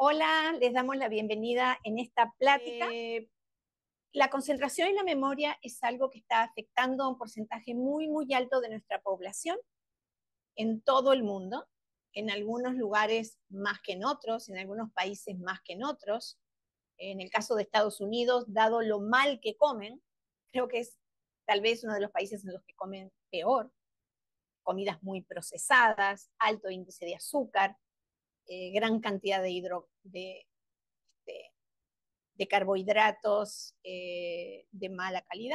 Hola, les damos la bienvenida en esta plática. La concentración y la memoria es algo que está afectando a un porcentaje muy, muy alto de nuestra población en todo el mundo, en algunos lugares más que en otros, en algunos países más que en otros. En el caso de Estados Unidos, dado lo mal que comen, creo que es tal vez uno de los países en los que comen peor, comidas muy procesadas, alto índice de azúcar, gran cantidad de de carbohidratos de mala calidad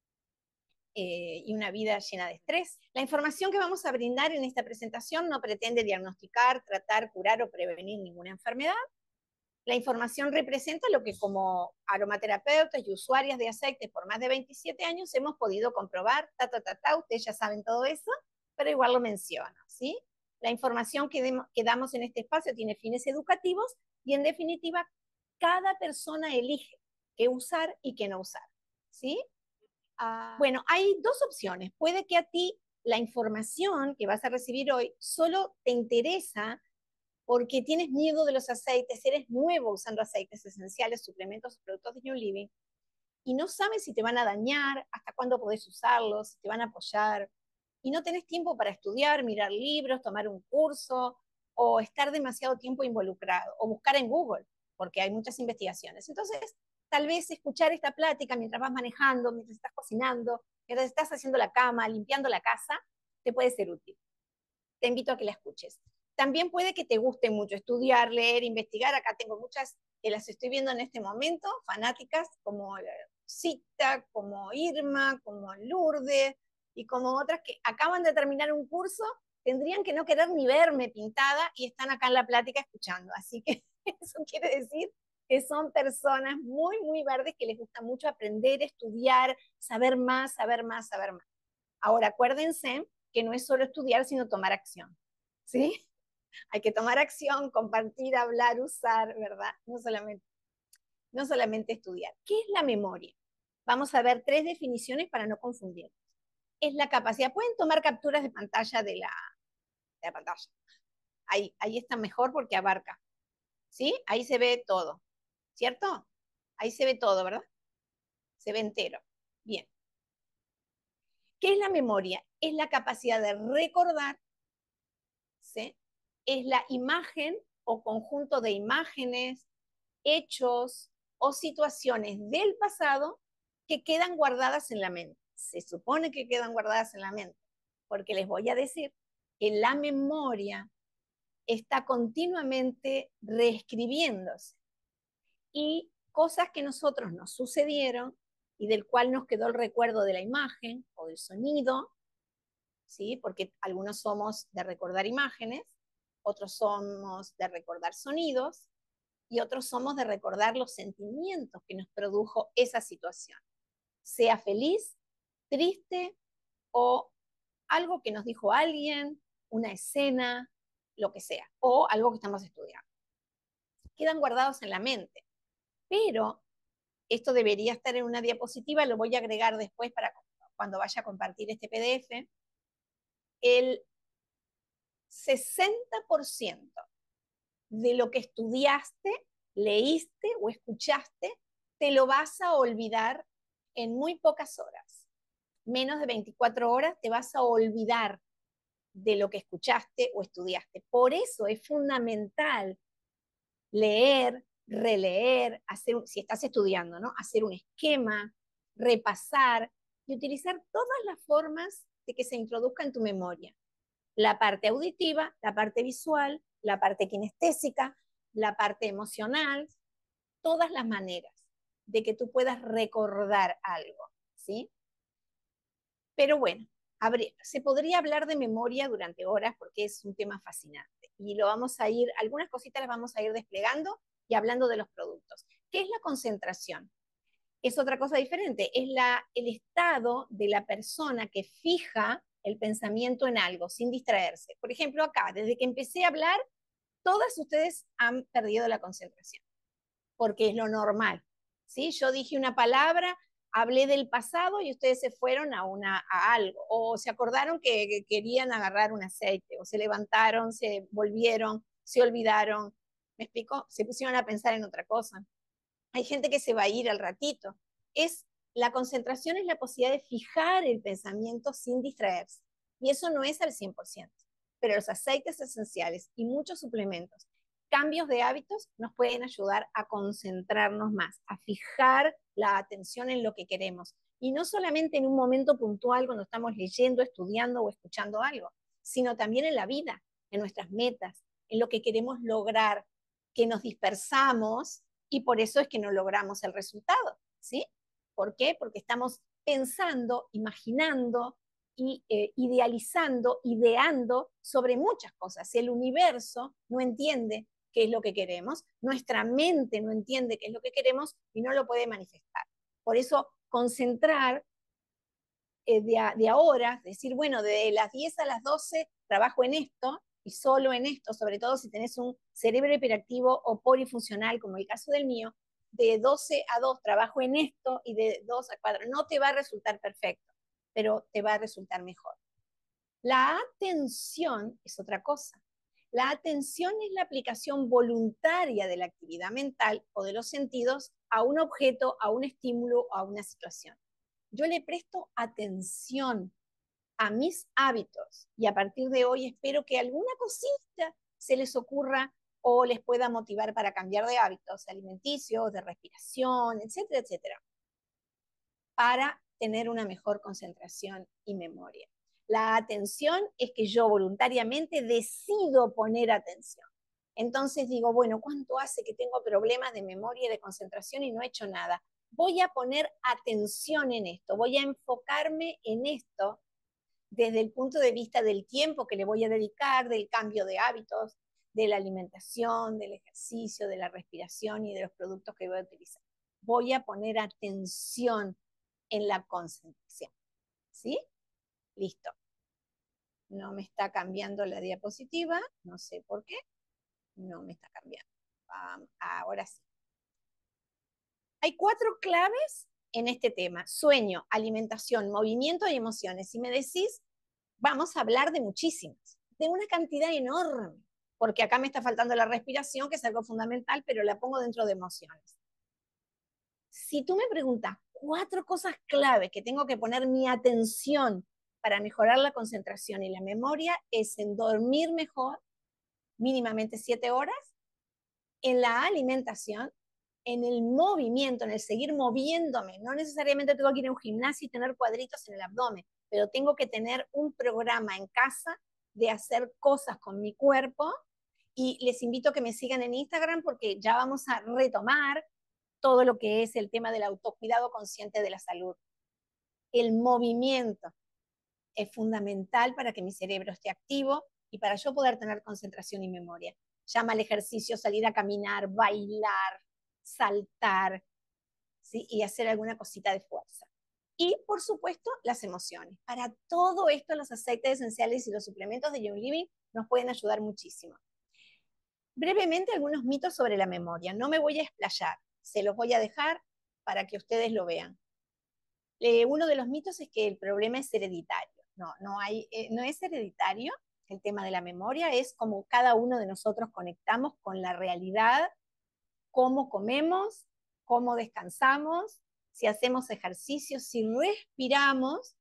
y una vida llena de estrés. La información que vamos a brindar en esta presentación no pretende diagnosticar, tratar, curar o prevenir ninguna enfermedad. La información representa lo que como aromaterapeutas y usuarias de aceites por más de 27 años hemos podido comprobar. Ustedes ya saben todo eso, pero igual lo menciono, ¿sí? La información que damos en este espacio tiene fines educativos y en definitiva cada persona elige qué usar y qué no usar, ¿sí? Bueno, hay dos opciones. Puede que a ti la información que vas a recibir hoy solo te interesa porque tienes miedo de los aceites, eres nuevo usando aceites esenciales, suplementos, productos de New Living, y no sabes si te van a dañar, hasta cuándo podés usarlos, si te van a apoyar, y no tenés tiempo para estudiar, mirar libros, tomar un curso, o estar demasiado tiempo involucrado, o buscar en Google, porque hay muchas investigaciones. Entonces, tal vez escuchar esta plática mientras vas manejando, mientras estás cocinando, mientras estás haciendo la cama, limpiando la casa, te puede ser útil. Te invito a que la escuches. También puede que te guste mucho estudiar, leer, investigar. Acá tengo muchas que las estoy viendo en este momento, fanáticas como Cita, como Irma, como Lourdes y como otras que acaban de terminar un curso, tendrían que no querer ni verme pintada y están acá en la plática escuchando. Así que eso quiere decir que son personas muy, muy verdes que les gusta mucho aprender, estudiar, saber más, saber más, saber más. Ahora, acuérdense que no es solo estudiar, sino tomar acción, ¿sí? Hay que tomar acción, compartir, hablar, usar, ¿verdad? No solamente estudiar. ¿Qué es la memoria? Vamos a ver tres definiciones para no confundirnos. Es la capacidad, pueden tomar capturas de pantalla de la pantalla. Ahí está mejor porque abarca, ¿sí? Ahí se ve todo, ¿cierto? Ahí se ve todo, ¿verdad? Se ve entero. Bien. ¿Qué es la memoria? Es la capacidad de recordar, ¿sí? Es la imagen o conjunto de imágenes, hechos o situaciones del pasado que quedan guardadas en la mente. Se supone que quedan guardadas en la mente, porque les voy a decir que la memoria está continuamente reescribiéndose y cosas que nosotros nos sucedieron y del cual nos quedó el recuerdo de la imagen o del sonido, ¿sí? Porque algunos somos de recordar imágenes, otros somos de recordar sonidos y otros somos de recordar los sentimientos que nos produjo esa situación, sea feliz, triste o algo que nos dijo alguien, una escena, lo que sea, o algo que estamos estudiando. Quedan guardados en la mente, pero esto debería estar en una diapositiva, lo voy a agregar después para cuando vaya a compartir este PDF. El 60% de lo que estudiaste, leíste o escuchaste, te lo vas a olvidar en muy pocas horas. Menos de 24 horas te vas a olvidar de lo que escuchaste o estudiaste. Por eso es fundamental leer, releer, si estás estudiando, ¿no? Hacer un esquema, repasar y utilizar todas las formas de que se introduzca en tu memoria. La parte auditiva, la parte visual, la parte kinestésica, la parte emocional, todas las maneras de que tú puedas recordar algo, ¿sí? Pero bueno, se podría hablar de memoria durante horas porque es un tema fascinante y lo vamos a ir, algunas cositas las vamos a ir desplegando y hablando de los productos. ¿Qué es la concentración? Es otra cosa diferente, es el estado de la persona que fija el pensamiento en algo sin distraerse. Por ejemplo, acá, desde que empecé a hablar, todas ustedes han perdido la concentración, porque es lo normal. ¿Sí? Yo dije una palabra, hablé del pasado y ustedes se fueron a algo, o se acordaron que querían agarrar un aceite, o se levantaron, se volvieron, se olvidaron. ¿Me explico? Se pusieron a pensar en otra cosa. Hay gente que se va a ir al ratito. La concentración es la posibilidad de fijar el pensamiento sin distraerse. Y eso no es al 100%. Pero los aceites esenciales y muchos suplementos, cambios de hábitos, nos pueden ayudar a concentrarnos más, a fijar la atención en lo que queremos. Y no solamente en un momento puntual cuando estamos leyendo, estudiando o escuchando algo, sino también en la vida, en nuestras metas, en lo que queremos lograr, que nos dispersamos y por eso es que no logramos el resultado, ¿sí? ¿Por qué? Porque estamos pensando, imaginando y idealizando, ideando sobre muchas cosas. El universo no entiende qué es lo que queremos, nuestra mente no entiende qué es lo que queremos y no lo puede manifestar. Por eso, concentrar de ahora, decir, bueno, de las 10 a las 12 trabajo en esto y solo en esto, sobre todo si tenés un cerebro hiperactivo o polifuncional, como el caso del mío, de 12 a 2 trabajo en esto y de 2 a 4, no te va a resultar perfecto, pero te va a resultar mejor. La atención es otra cosa. La atención es la aplicación voluntaria de la actividad mental o de los sentidos a un objeto, a un estímulo o a una situación. Yo le presto atención a mis hábitos y a partir de hoy espero que alguna cosita se les ocurra o les pueda motivar para cambiar de hábitos alimenticios, de respiración, etcétera, etcétera, para tener una mejor concentración y memoria. La atención es que yo voluntariamente decido poner atención. Entonces digo, bueno, ¿cuánto hace que tengo problemas de memoria y de concentración y no he hecho nada? Voy a poner atención en esto, voy a enfocarme en esto desde el punto de vista del tiempo que le voy a dedicar, del cambio de hábitos, de la alimentación, del ejercicio, de la respiración y de los productos que voy a utilizar. Voy a poner atención en la concentración. ¿Sí? Listo. No me está cambiando la diapositiva, no sé por qué, no me está cambiando. Ahora sí. Hay 4 claves en este tema: sueño, alimentación, movimiento y emociones. Si me decís, vamos a hablar de muchísimas, de una cantidad enorme, porque acá me está faltando la respiración, que es algo fundamental, pero la pongo dentro de emociones. Si tú me preguntas 4 cosas clave que tengo que poner mi atención para mejorar la concentración y la memoria, es en dormir mejor, mínimamente 7 horas, en la alimentación, en el movimiento, en el seguir moviéndome. No necesariamente tengo que ir a un gimnasio y tener cuadritos en el abdomen, pero tengo que tener un programa en casa de hacer cosas con mi cuerpo. Y les invito a que me sigan en Instagram porque ya vamos a retomar todo lo que es el tema del autocuidado consciente de la salud. El movimiento es fundamental para que mi cerebro esté activo y para yo poder tener concentración y memoria. Llama al ejercicio, salir a caminar, bailar, saltar, ¿sí? Y hacer alguna cosita de fuerza. Y, por supuesto, las emociones. Para todo esto, los aceites esenciales y los suplementos de Young Living nos pueden ayudar muchísimo. Brevemente, algunos mitos sobre la memoria. No me voy a explayar, se los voy a dejar para que ustedes lo vean. Uno de los mitos es que el problema es hereditario. No es hereditario el tema de la memoria, es como cada uno de nosotros conectamos con la realidad, cómo comemos, cómo descansamos, si hacemos ejercicio, si respiramos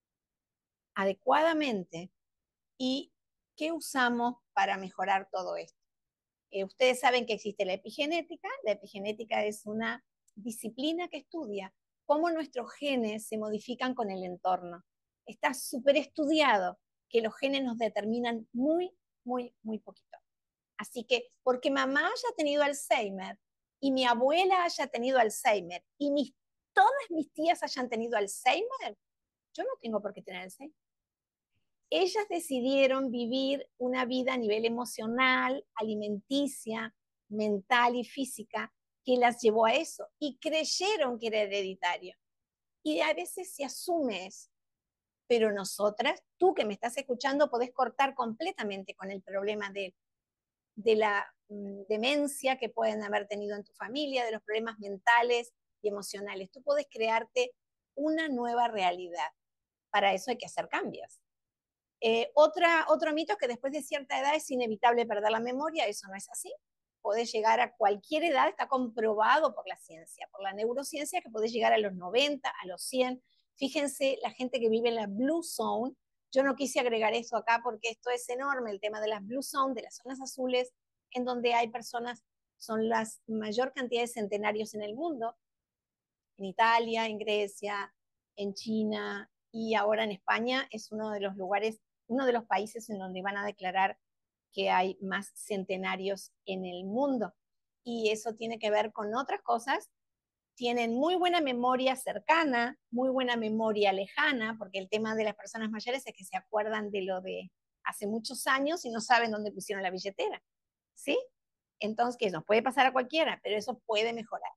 adecuadamente y qué usamos para mejorar todo esto. Ustedes saben que existe la epigenética. La epigenética es una disciplina que estudia cómo nuestros genes se modifican con el entorno. Está súper estudiado que los genes nos determinan muy, muy, muy poquito. Así que, porque mamá haya tenido Alzheimer y mi abuela haya tenido Alzheimer y todas mis tías hayan tenido Alzheimer, yo no tengo por qué tener Alzheimer. Ellas decidieron vivir una vida a nivel emocional, alimenticia, mental y física que las llevó a eso y creyeron que era hereditario. Y a veces se asume eso. Pero nosotras, tú que me estás escuchando, podés cortar completamente con el problema de la demencia que pueden haber tenido en tu familia, de los problemas mentales y emocionales. Tú puedes crearte una nueva realidad. Para eso hay que hacer cambios. Otro mito es que después de cierta edad es inevitable perder la memoria. Eso no es así. podés llegar a cualquier edad, está comprobado por la ciencia, por la neurociencia, que podés llegar a los 90, a los 100. Fíjense, la gente que vive en la Blue Zone, yo no quise agregar eso acá porque esto es enorme, el tema de las Blue Zone, de las zonas azules, en donde hay personas, son la mayor cantidad de centenarios en el mundo, en Italia, en Grecia, en China y ahora en España es uno de los lugares, uno de los países en donde van a declarar que hay más centenarios en el mundo. Y eso tiene que ver con otras cosas. Tienen muy buena memoria cercana, muy buena memoria lejana, porque el tema de las personas mayores es que se acuerdan de lo de hace muchos años y no saben dónde pusieron la billetera, ¿sí? Entonces, que nos puede pasar a cualquiera, pero eso puede mejorar.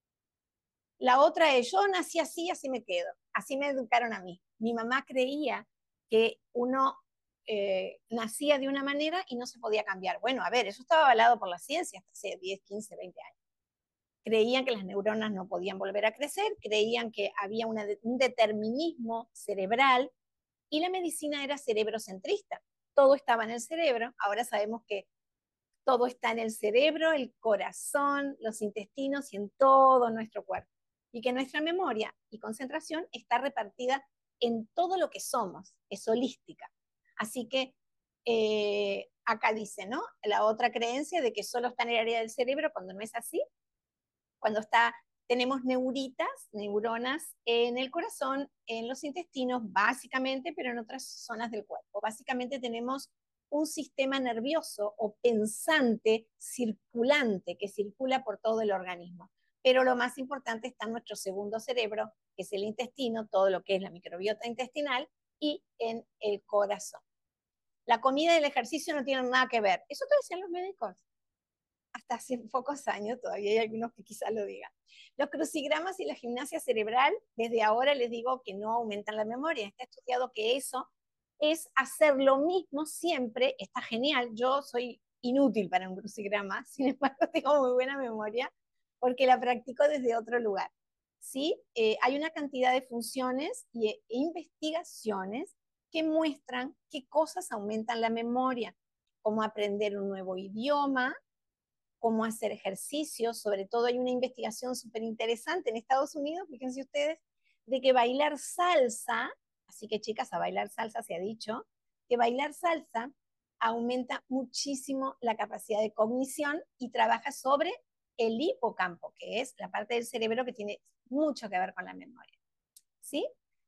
La otra es, yo nací así, así me quedo. Así me educaron a mí. Mi mamá creía que uno nacía de una manera y no se podía cambiar. Bueno, a ver, eso estaba avalado por la ciencia hasta hace 10, 15, 20 años. Creían que las neuronas no podían volver a crecer, creían que había un determinismo cerebral y la medicina era cerebrocentrista. Todo estaba en el cerebro. Ahora sabemos que todo está en el cerebro, el corazón, los intestinos y en todo nuestro cuerpo. Y que nuestra memoria y concentración está repartida en todo lo que somos, es holística. Así que acá dice, ¿no? La otra creencia de que solo está en el área del cerebro, cuando no es así, cuando está, tenemos neuritas, neuronas en el corazón, en los intestinos, básicamente, pero en otras zonas del cuerpo. Básicamente tenemos un sistema nervioso o pensante circulante que circula por todo el organismo. Pero lo más importante está en nuestro segundo cerebro, que es el intestino, todo lo que es la microbiota intestinal, y en el corazón. La comida y el ejercicio no tienen nada que ver. Eso te decían los médicos hasta hace pocos años, todavía hay algunos que quizás lo digan. Los crucigramas y la gimnasia cerebral, desde ahora les digo que no aumentan la memoria. Está estudiado que eso es hacer lo mismo siempre, está genial. Yo soy inútil para un crucigrama, sin embargo tengo muy buena memoria porque la practico desde otro lugar. ¿Sí? Hay una cantidad de funciones e investigaciones que muestran qué cosas aumentan la memoria, como aprender un nuevo idioma, cómo hacer ejercicio. Sobre todo hay una investigación súper interesante en Estados Unidos, fíjense ustedes, de que bailar salsa, así que chicas, a bailar salsa se ha dicho, que bailar salsa aumenta muchísimo la capacidad de cognición y trabaja sobre el hipocampo, que es la parte del cerebro que tiene mucho que ver con la memoria. ¿Sí?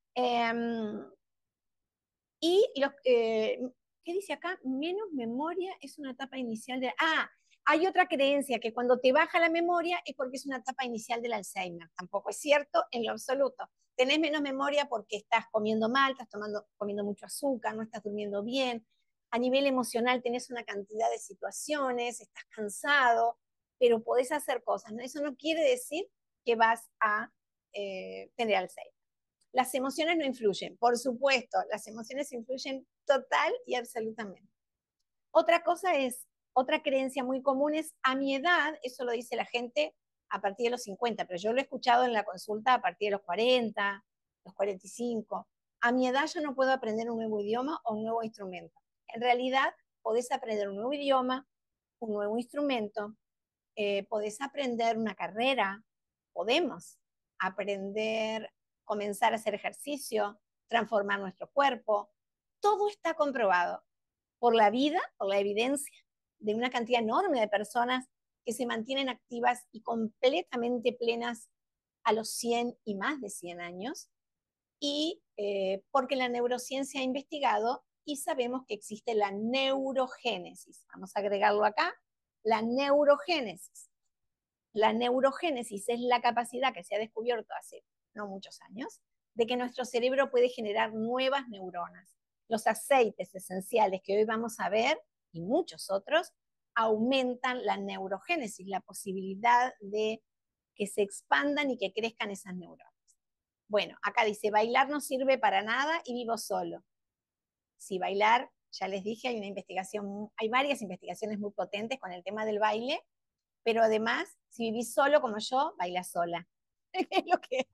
Y los, ¿qué dice acá? Menos memoria es una etapa inicial de... Ah, hay otra creencia que cuando te baja la memoria es porque es una etapa inicial del Alzheimer. Tampoco es cierto en lo absoluto. Tenés menos memoria porque estás comiendo mal, estás comiendo mucho azúcar, no estás durmiendo bien. A nivel emocional tenés una cantidad de situaciones, estás cansado, pero podés hacer cosas, ¿no? Eso no quiere decir que vas a tener Alzheimer. Las emociones no influyen, por supuesto, las emociones influyen total y absolutamente. Otra cosa es, otra creencia muy común es, a mi edad, eso lo dice la gente a partir de los 50, pero yo lo he escuchado en la consulta a partir de los 40, los 45. A mi edad yo no puedo aprender un nuevo idioma o un nuevo instrumento. En realidad, podés aprender un nuevo idioma, un nuevo instrumento, podés aprender una carrera, podemos aprender, comenzar a hacer ejercicio, transformar nuestro cuerpo. Todo está comprobado por la vida, por la evidencia de una cantidad enorme de personas que se mantienen activas y completamente plenas a los 100 y más de 100 años, y porque la neurociencia ha investigado y sabemos que existe la neurogénesis. Vamos a agregarlo acá, la neurogénesis. La neurogénesis es la capacidad que se ha descubierto hace no muchos años de que nuestro cerebro puede generar nuevas neuronas. Los aceites esenciales que hoy vamos a ver y muchos otros aumentan la neurogénesis, la posibilidad de que se expandan y que crezcan esas neuronas. Bueno, acá dice, bailar no sirve para nada y vivo solo. Si bailar, ya les dije, hay una investigación, hay varias investigaciones muy potentes con el tema del baile, pero además, si vivís solo como yo, baila sola. Es lo que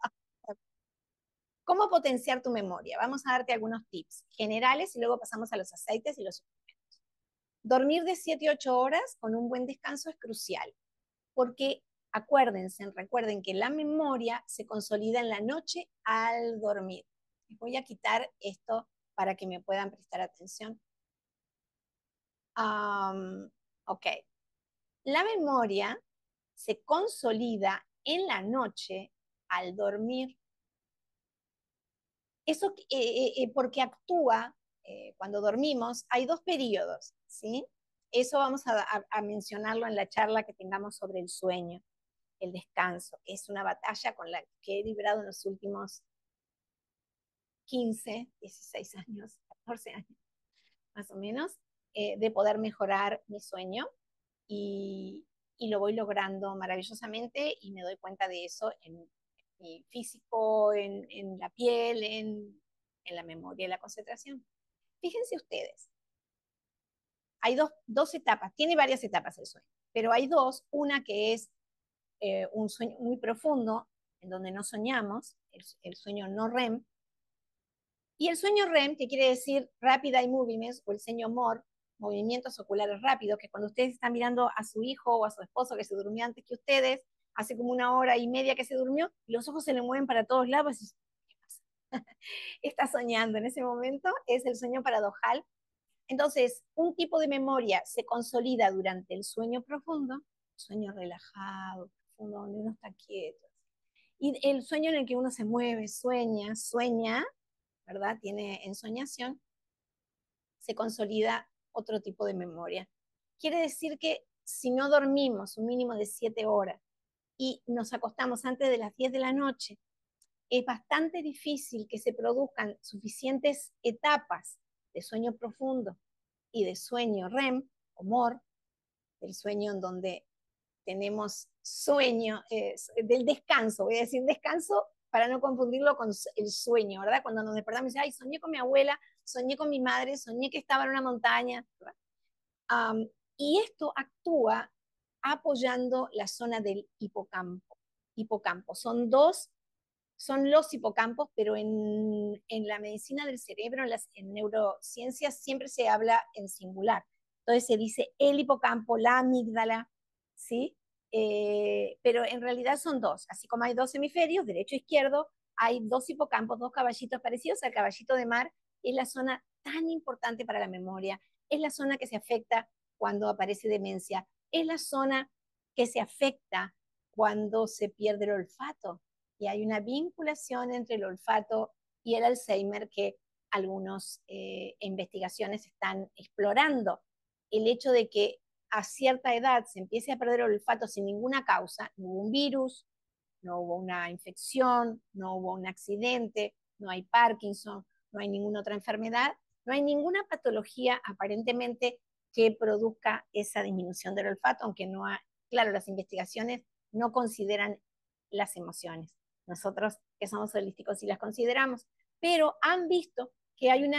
¿Cómo potenciar tu memoria? Vamos a darte algunos tips generales y luego pasamos a los aceites y los suplementos. Dormir de 7 a 8 horas con un buen descanso es crucial, porque recuerden que la memoria se consolida en la noche al dormir. Les voy a quitar esto para que me puedan prestar atención. Ok. La memoria se consolida en la noche al dormir. Eso porque actúa cuando dormimos, hay dos periodos, ¿sí? Eso vamos a mencionarlo en la charla que tengamos sobre el sueño, el descanso. Es una batalla con la que he librado en los últimos 15, 16 años, 14 años, más o menos, de poder mejorar mi sueño y, y lo voy logrando maravillosamente y me doy cuenta de eso en mi físico, en la piel, en la memoria y la concentración. Fíjense ustedes, hay dos etapas, tiene varias etapas el sueño, pero hay dos, una que es un sueño muy profundo, en donde no soñamos, el sueño no REM, y el sueño REM, que quiere decir Rapid Eye Movements, o el sueño MOR, movimientos oculares rápidos, que cuando ustedes están mirando a su hijo o a su esposo que se durmió antes que ustedes, hace como 1 hora y media que se durmió, y los ojos se le mueven para todos lados, y ¿qué pasa? Está soñando en ese momento, es el sueño paradojal. Entonces, un tipo de memoria se consolida durante el sueño profundo, sueño relajado, profundo, donde uno está quieto. Y el sueño en el que uno se mueve, sueña, ¿verdad? Tiene ensoñación, se consolida otro tipo de memoria. Quiere decir que si no dormimos un mínimo de 7 horas y nos acostamos antes de las 10 de la noche, es bastante difícil que se produzcan suficientes etapas de sueño profundo y de sueño REM o MOR, del sueño en donde tenemos sueño, del descanso, voy a decir descanso para no confundirlo con el sueño, ¿verdad? Cuando nos despertamos y dice, ay, soñé con mi abuela, soñé con mi madre, soñé que estaba en una montaña, ¿verdad? Um, y esto actúa apoyando la zona del hipocampo. Hipocampo. Son los hipocampos, pero en la medicina del cerebro, en neurociencias, siempre se habla en singular. Entonces se dice el hipocampo, la amígdala, ¿sí? Pero en realidad son dos. Así como hay dos hemisferios, derecho e izquierdo, hay dos hipocampos, dos caballitos parecidos al caballito de mar. Es la zona tan importante para la memoria. Es la zona que se afecta cuando aparece demencia. Es la zona que se afecta cuando se pierde el olfato y hay una vinculación entre el olfato y el Alzheimer que algunas investigaciones están explorando. El hecho de que a cierta edad se empiece a perder el olfato sin ninguna causa, no hubo un virus, no hubo una infección, no hubo un accidente, no hay Parkinson, no hay ninguna otra enfermedad, no hay ninguna patología aparentemente que produzca esa disminución del olfato, aunque no hay, claro, las investigaciones no consideran las emociones. Nosotros que somos holísticos sí las consideramos, pero han visto que hay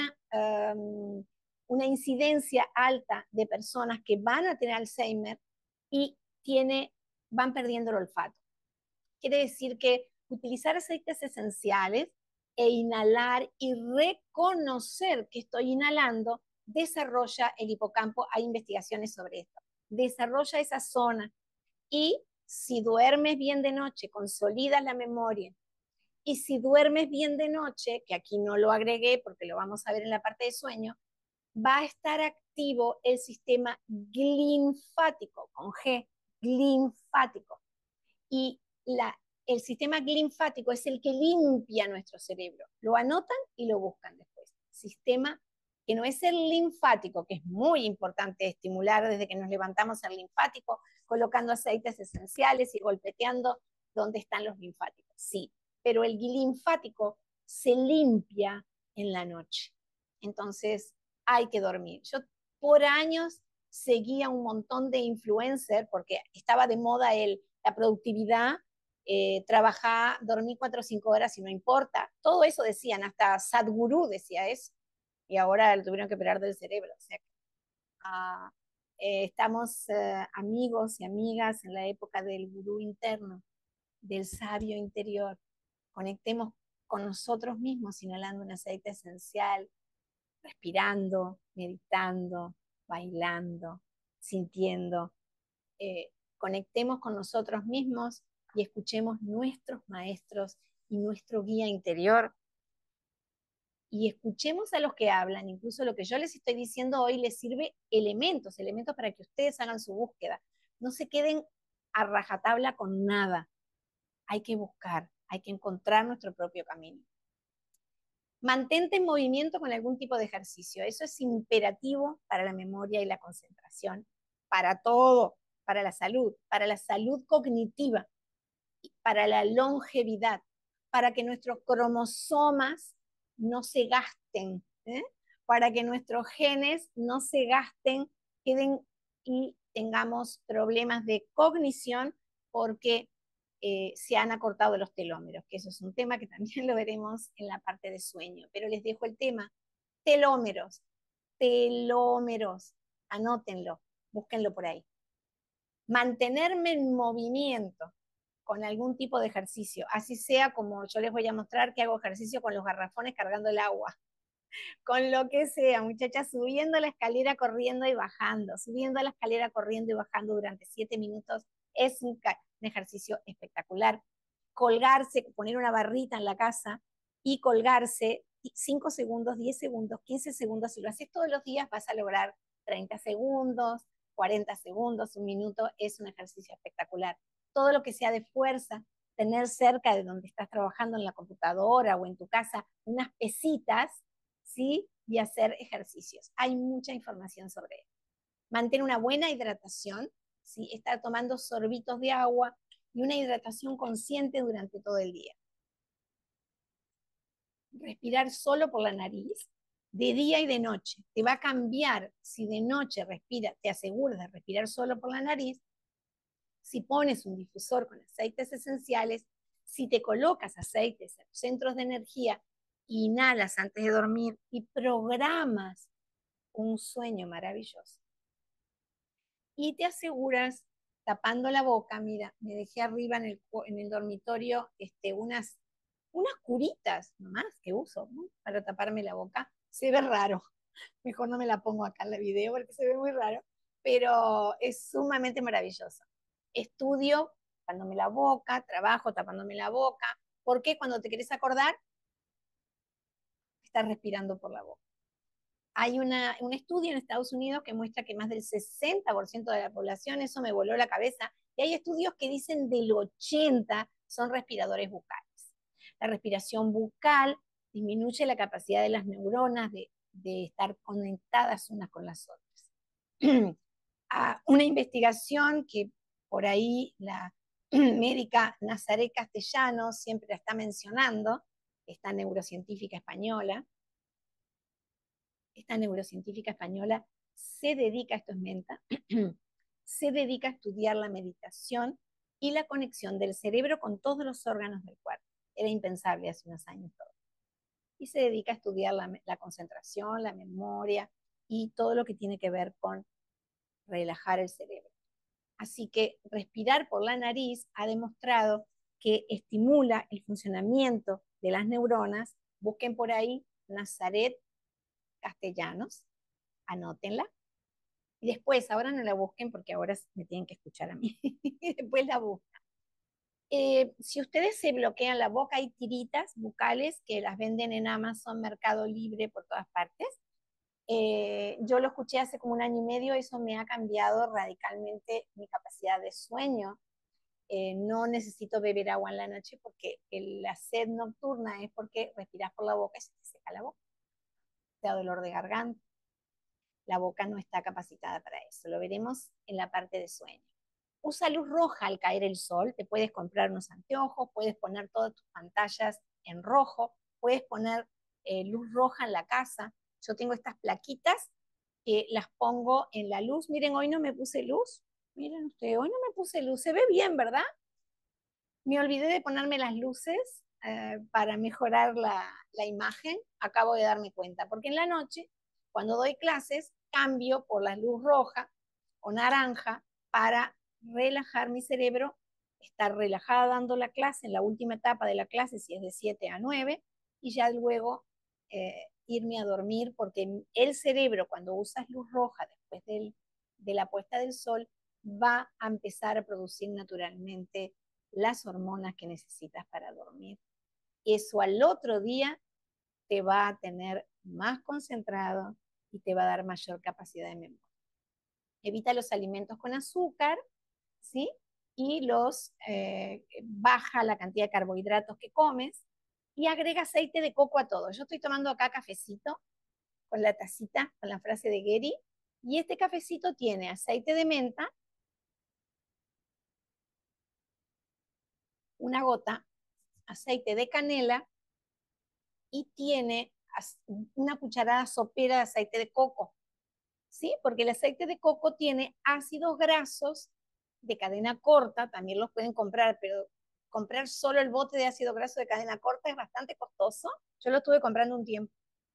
una incidencia alta de personas que van a tener Alzheimer y van perdiendo el olfato. Quiere decir que utilizar aceites esenciales e inhalar y reconocer que estoy inhalando desarrolla el hipocampo. Hay investigaciones sobre esto. Desarrolla esa zona y si duermes bien de noche, consolidas la memoria. Y si duermes bien de noche, que aquí no lo agregué porque lo vamos a ver en la parte de sueño, va a estar activo el sistema linfático, con G, linfático. Y el sistema linfático es el que limpia nuestro cerebro. Lo anotan y lo buscan después. Sistema que no es el linfático, que es muy importante estimular desde que nos levantamos el linfático, colocando aceites esenciales y golpeteando donde están los linfáticos. Sí, pero el linfático se limpia en la noche. Entonces hay que dormir. Yo por años seguía un montón de influencers porque estaba de moda la productividad, trabajar, dormir 4 o 5 horas y no importa. Todo eso decían, hasta Sadhguru decía eso. Y ahora lo tuvieron que operar del cerebro. O sea, uh, estamos amigos y amigas en la época del gurú interno, del sabio interior. Conectemos con nosotros mismos inhalando un aceite esencial, respirando, meditando, bailando, sintiendo. Conectemos con nosotros mismos y escuchemos nuestros maestros y nuestro guía interior. Y escuchemos a los que hablan, incluso lo que yo les estoy diciendo hoy les sirve elementos para que ustedes hagan su búsqueda. No se queden a rajatabla con nada. Hay que buscar, hay que encontrar nuestro propio camino. Mantente en movimiento con algún tipo de ejercicio. Eso es imperativo para la memoria y la concentración, para todo, para la salud cognitiva, para la longevidad, para que nuestros cromosomas no se gasten, para que nuestros genes no se gasten, queden y tengamos problemas de cognición porque se han acortado los telómeros, que eso es un tema que también lo veremos en la parte de sueño. Pero les dejo el tema, telómeros, telómeros, anótenlo, búsquenlo por ahí. Mantenerme en movimiento con algún tipo de ejercicio, así sea como yo les voy a mostrar que hago ejercicio con los garrafones cargando el agua, con lo que sea, muchachas, subiendo la escalera, corriendo y bajando, subiendo la escalera, corriendo y bajando durante 7 minutos, es un ejercicio espectacular. Colgarse, poner una barrita en la casa y colgarse 5 segundos, 10 segundos, 15 segundos, si lo haces todos los días vas a lograr 30 segundos, 40 segundos, un minuto, es un ejercicio espectacular. Todo lo que sea de fuerza, tener cerca de donde estás trabajando en la computadora o en tu casa unas pesitas, ¿sí? Y hacer ejercicios. Hay mucha información sobre eso. Mantén una buena hidratación, ¿sí? Estar tomando sorbitos de agua y una hidratación consciente durante todo el día. Respirar solo por la nariz, de día y de noche. Te va a cambiar si de noche te aseguras de respirar solo por la nariz, si pones un difusor con aceites esenciales, si te colocas aceites en los centros de energía, inhalas antes de dormir y programas un sueño maravilloso. Y te aseguras, tapando la boca, mira, me dejé arriba en el dormitorio unas curitas nomás que uso, ¿no? Para taparme la boca. Se ve raro, mejor no me la pongo acá en el video porque se ve muy raro, pero es sumamente maravilloso. Estudio tapándome la boca, trabajo tapándome la boca, porque cuando te querés acordar, estás respirando por la boca. Hay un estudio en Estados Unidos que muestra que más del 60% de la población, eso me voló la cabeza, y hay estudios que dicen del 80% son respiradores bucales. La respiración bucal disminuye la capacidad de las neuronas de estar conectadas unas con las otras. Una investigación que por ahí la médica Nazaret Castellanos siempre la está mencionando, esta neurocientífica española, se dedica, esto es menta, se dedica a estudiar la meditación y la conexión del cerebro con todos los órganos del cuerpo. Era impensable hace unos años todo. Y se dedica a estudiar la concentración, la memoria y todo lo que tiene que ver con relajar el cerebro. Así que respirar por la nariz ha demostrado que estimula el funcionamiento de las neuronas. Busquen por ahí Nazaret Castellanos, anótenla. Y después, ahora no la busquen porque ahora me tienen que escuchar a mí. Después la buscan. Si ustedes se bloquean la boca, hay tiritas bucales que las venden en Amazon, Mercado Libre, por todas partes. Yo lo escuché hace como 1 año y medio, eso me ha cambiado radicalmente mi capacidad de sueño. No necesito beber agua en la noche porque la sed nocturna es porque respiras por la boca y se te seca la boca. Te da dolor de garganta. La boca no está capacitada para eso. Lo veremos en la parte de sueño. Usa luz roja al caer el sol. Te puedes comprar unos anteojos, puedes poner todas tus pantallas en rojo, puedes poner luz roja en la casa. Yo tengo estas plaquitas que las pongo en la luz. Miren, hoy no me puse luz. Miren ustedes, hoy no me puse luz. Se ve bien, ¿verdad? Me olvidé de ponerme las luces para mejorar la imagen. Acabo de darme cuenta, porque en la noche, cuando doy clases, cambio por la luz roja o naranja para relajar mi cerebro, estar relajada dando la clase en la última etapa de la clase, si es de 7 a 9, y ya luego irme a dormir, porque el cerebro, cuando usas luz roja después de la puesta del sol, va a empezar a producir naturalmente las hormonas que necesitas para dormir. Eso al otro día te va a tener más concentrado y te va a dar mayor capacidad de memoria. Evita los alimentos con azúcar, ¿sí? Y baja la cantidad de carbohidratos que comes y agrega aceite de coco a todo. Yo estoy tomando acá cafecito con la tacita, con la frase de Gary, y este cafecito tiene aceite de menta, una gota, aceite de canela y tiene una cucharada sopera de aceite de coco, ¿sí? Porque el aceite de coco tiene ácidos grasos de cadena corta, también los pueden comprar, pero comprar solo el bote de ácido graso de cadena corta es bastante costoso. Yo lo estuve comprando un tiempo.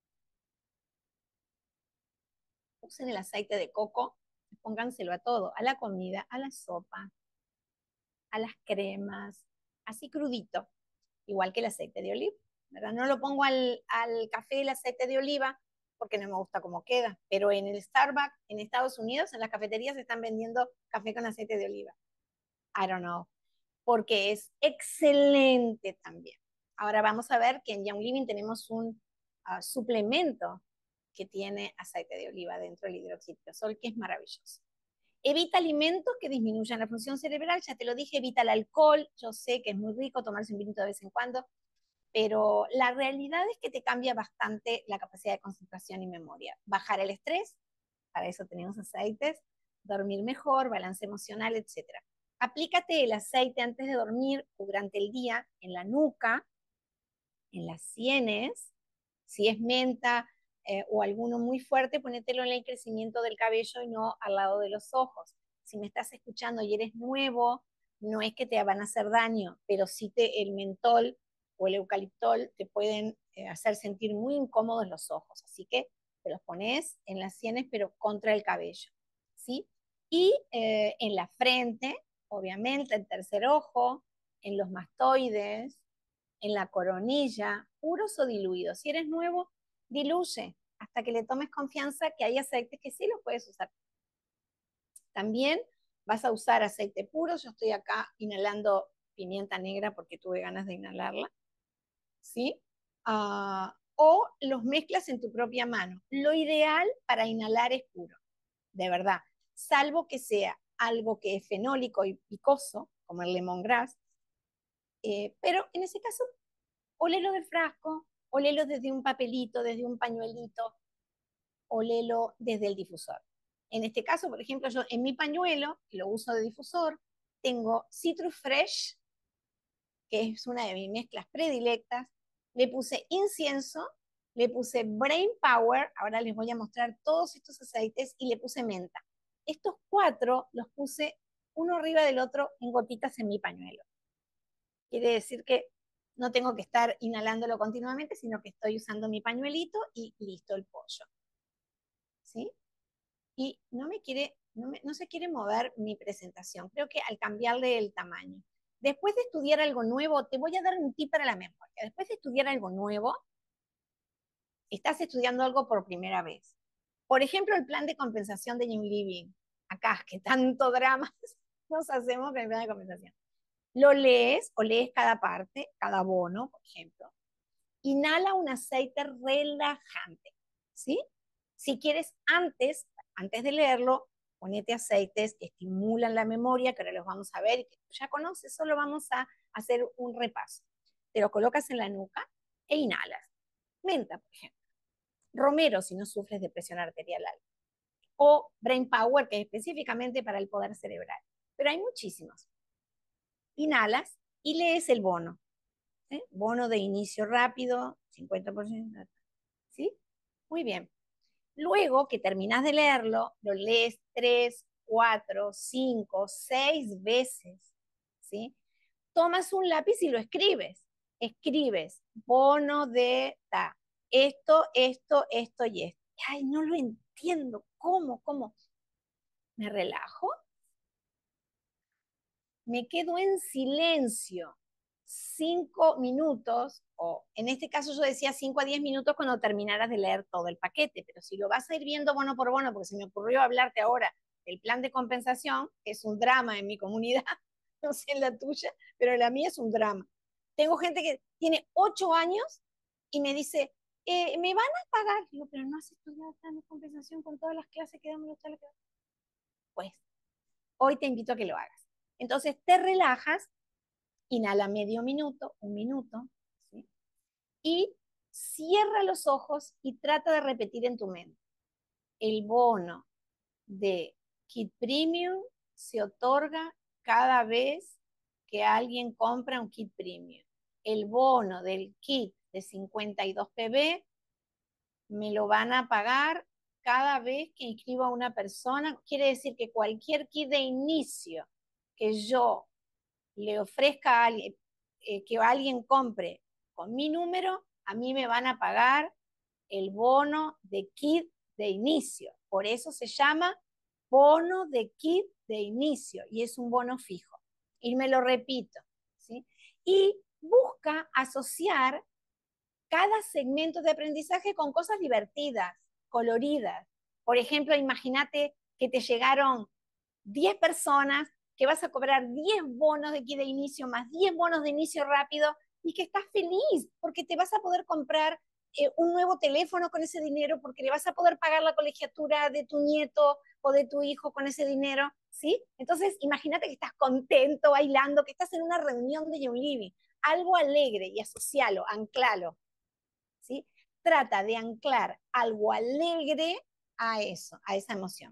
Usen el aceite de coco, pónganselo a todo, a la comida, a la sopa, a las cremas, así crudito, igual que el aceite de oliva, ¿verdad? No lo pongo al café el aceite de oliva porque no me gusta cómo queda, pero en el Starbucks en Estados Unidos, en las cafeterías, están vendiendo café con aceite de oliva. I don't know, porque es excelente también. Ahora vamos a ver que en Young Living tenemos un suplemento que tiene aceite de oliva dentro del hidroxitirosol, que es maravilloso. Evita alimentos que disminuyan la función cerebral, ya te lo dije, evita el alcohol, yo sé que es muy rico tomarse un vinito de vez en cuando, pero la realidad es que te cambia bastante la capacidad de concentración y memoria. Bajar el estrés, para eso tenemos aceites, dormir mejor, balance emocional, etcétera. Aplícate el aceite antes de dormir o durante el día en la nuca, en las sienes, si es menta o alguno muy fuerte, ponételo en el crecimiento del cabello y no al lado de los ojos. Si me estás escuchando y eres nuevo, no es que te van a hacer daño, pero sí el mentol o el eucaliptol te pueden hacer sentir muy incómodos los ojos. Así que te los pones en las sienes, pero contra el cabello, ¿sí? Y en la frente, obviamente, el tercer ojo, en los mastoides, en la coronilla, puros o diluidos. Si eres nuevo, diluye hasta que le tomes confianza que hay aceites que sí los puedes usar. También vas a usar aceite puro. Yo estoy acá inhalando pimienta negra porque tuve ganas de inhalarla, ¿sí? O los mezclas en tu propia mano. Lo ideal para inhalar es puro, de verdad, salvo que sea algo que es fenólico y picoso, como el lemongrass, pero en ese caso, olelo del frasco, olelo desde un papelito, desde un pañuelito, olelo desde el difusor. En este caso, por ejemplo, yo en mi pañuelo, que lo uso de difusor, tengo Citrus Fresh, que es una de mis mezclas predilectas, le puse incienso, le puse Brain Power, ahora les voy a mostrar todos estos aceites, y le puse menta. Estos 4 los puse uno arriba del otro en gotitas en mi pañuelo. Quiere decir que no tengo que estar inhalándolo continuamente, sino que estoy usando mi pañuelito y listo el pollo. ¿Sí? Y no se quiere mover mi presentación. Creo que al cambiarle el tamaño. Después de estudiar algo nuevo, te voy a dar un tip para la memoria. Después de estudiar algo nuevo, estás estudiando algo por primera vez. Por ejemplo, el plan de compensación de Young Living. Acá, que tanto drama nos hacemos con el plan de compensación. Lo lees o lees cada parte, cada bono, por ejemplo. Inhala un aceite relajante, ¿sí? Si quieres antes de leerlo, ponete aceites que estimulan la memoria, que ahora los vamos a ver y que ya conoces, solo vamos a hacer un repaso. Te lo colocas en la nuca e inhalas. Menta, por ejemplo. Romero, si no sufres de presión arterial alta. O Brain Power, que es específicamente para el poder cerebral. Pero hay muchísimos. Inhalas y lees el bono. ¿Sí? Bono de inicio rápido, 50%. ¿Sí? Muy bien. Luego que terminas de leerlo, lo lees 3, 4, 5, 6 veces. ¿Sí? Tomas un lápiz y lo escribes. Escribes bono de ta. Esto y esto. Ay, no lo entiendo. ¿Cómo? Me relajo. Me quedo en silencio. 5 minutos, o en este caso yo decía 5 a 10 minutos cuando terminaras de leer todo el paquete, pero si lo vas a ir viendo bono por bono, porque se me ocurrió hablarte ahora del plan de compensación, que es un drama en mi comunidad, no sé en la tuya, pero la mía es un drama. Tengo gente que tiene 8 años y me dice, ¿me van a pagar? Digo, pero no has estudiado el plan de compensación con todas las clases que damos los chavales. Pues, hoy te invito a que lo hagas. Entonces, te relajas, inhala medio minuto, un minuto, ¿sí? Y cierra los ojos y trata de repetir en tu mente. El bono de Kit Premium se otorga cada vez que alguien compra un kit premium. El bono del kit de 52 pb me lo van a pagar cada vez que inscribo a una persona. Quiere decir que cualquier kit de inicio que yo le ofrezca a alguien, que alguien compre con mi número, a mí me van a pagar el bono de kit de inicio. Por eso se llama bono de kit de inicio y es un bono fijo. Y me lo repito, ¿sí? Y busca asociar cada segmento de aprendizaje con cosas divertidas, coloridas. Por ejemplo, imagínate que te llegaron 10 personas, que vas a cobrar 10 bonos de aquí de inicio más 10 bonos de inicio rápido y que estás feliz porque te vas a poder comprar un nuevo teléfono con ese dinero, porque le vas a poder pagar la colegiatura de tu nieto o de tu hijo con ese dinero, ¿sí? Entonces, imagínate que estás contento, bailando, que estás en una reunión de Young Living, algo alegre y asocialo, anclalo, ¿sí? Trata de anclar algo alegre a eso, a esa emoción.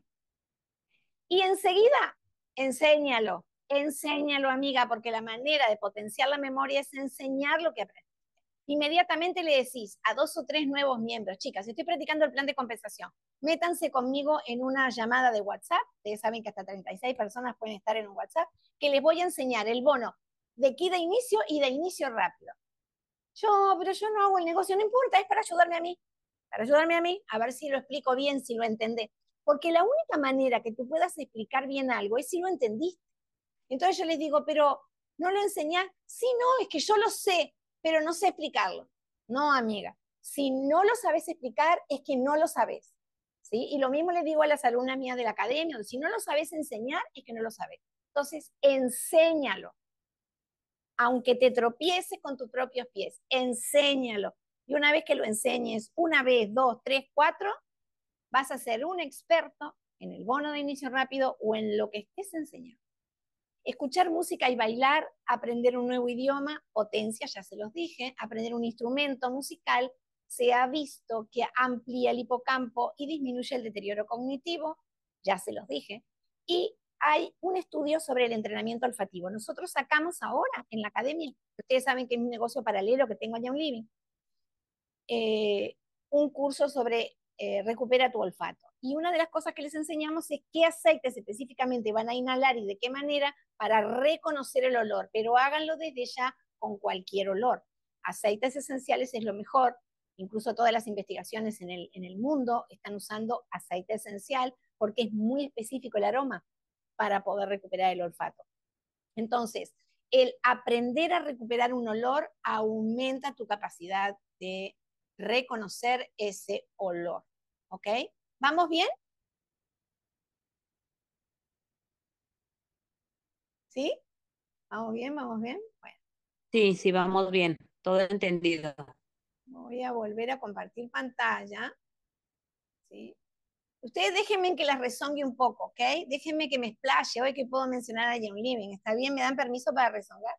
Y enseguida, enséñalo, enséñalo, amiga, porque la manera de potenciar la memoria es enseñar lo que aprendes. Inmediatamente le decís a 2 o 3 nuevos miembros, chicas, estoy practicando el plan de compensación, métanse conmigo en una llamada de WhatsApp, ustedes saben que hasta 36 personas pueden estar en un WhatsApp, que les voy a enseñar el bono de aquí de inicio y de inicio rápido. Pero yo no hago el negocio, no importa, es para ayudarme a mí, a ver si lo explico bien, si lo entendés. Porque la única manera que tú puedas explicar bien algo es si lo entendiste. Entonces yo les digo, pero ¿no lo enseñás? Sí, no, es que yo lo sé, pero no sé explicarlo. No, amiga, si no lo sabes explicar, es que no lo sabes. ¿Sí? Y lo mismo le digo a las alumnas mías de la academia, si no lo sabes enseñar, es que no lo sabes. Entonces, enséñalo, aunque te tropieces con tus propios pies, enséñalo. Y una vez que lo enseñes, una vez, dos, tres, cuatro, vas a ser un experto en el bono de inicio rápido o en lo que estés enseñando. Escuchar música y bailar, aprender un nuevo idioma, potencia, ya se los dije, aprender un instrumento musical, se ha visto que amplía el hipocampo y disminuye el deterioro cognitivo, ya se los dije, y hay un estudio sobre el entrenamiento olfativo. Nosotros sacamos ahora en la academia, ustedes saben que es un negocio paralelo que tengo allá en Living, un curso sobre recupera tu olfato. Y una de las cosas que les enseñamos es qué aceites específicamente van a inhalar y de qué manera para reconocer el olor, pero háganlo desde ya con cualquier olor. Aceites esenciales es lo mejor, incluso todas las investigaciones en el mundo están usando aceite esencial porque es muy específico el aroma para poder recuperar el olfato. Entonces, el aprender a recuperar un olor aumenta tu capacidad de reconocer ese olor. ¿Ok? ¿Vamos bien? ¿Sí? ¿Vamos bien? ¿Vamos bien? Bueno, Sí, sí, vamos bien, todo entendido. voy a volver a compartir pantalla. ¿Sí? Ustedes déjenme que las rezongue un poco, ¿ok? Déjenme que me explaye hoy que puedo mencionar a Young Living. ¿Está bien? ¿Me dan permiso para rezongar?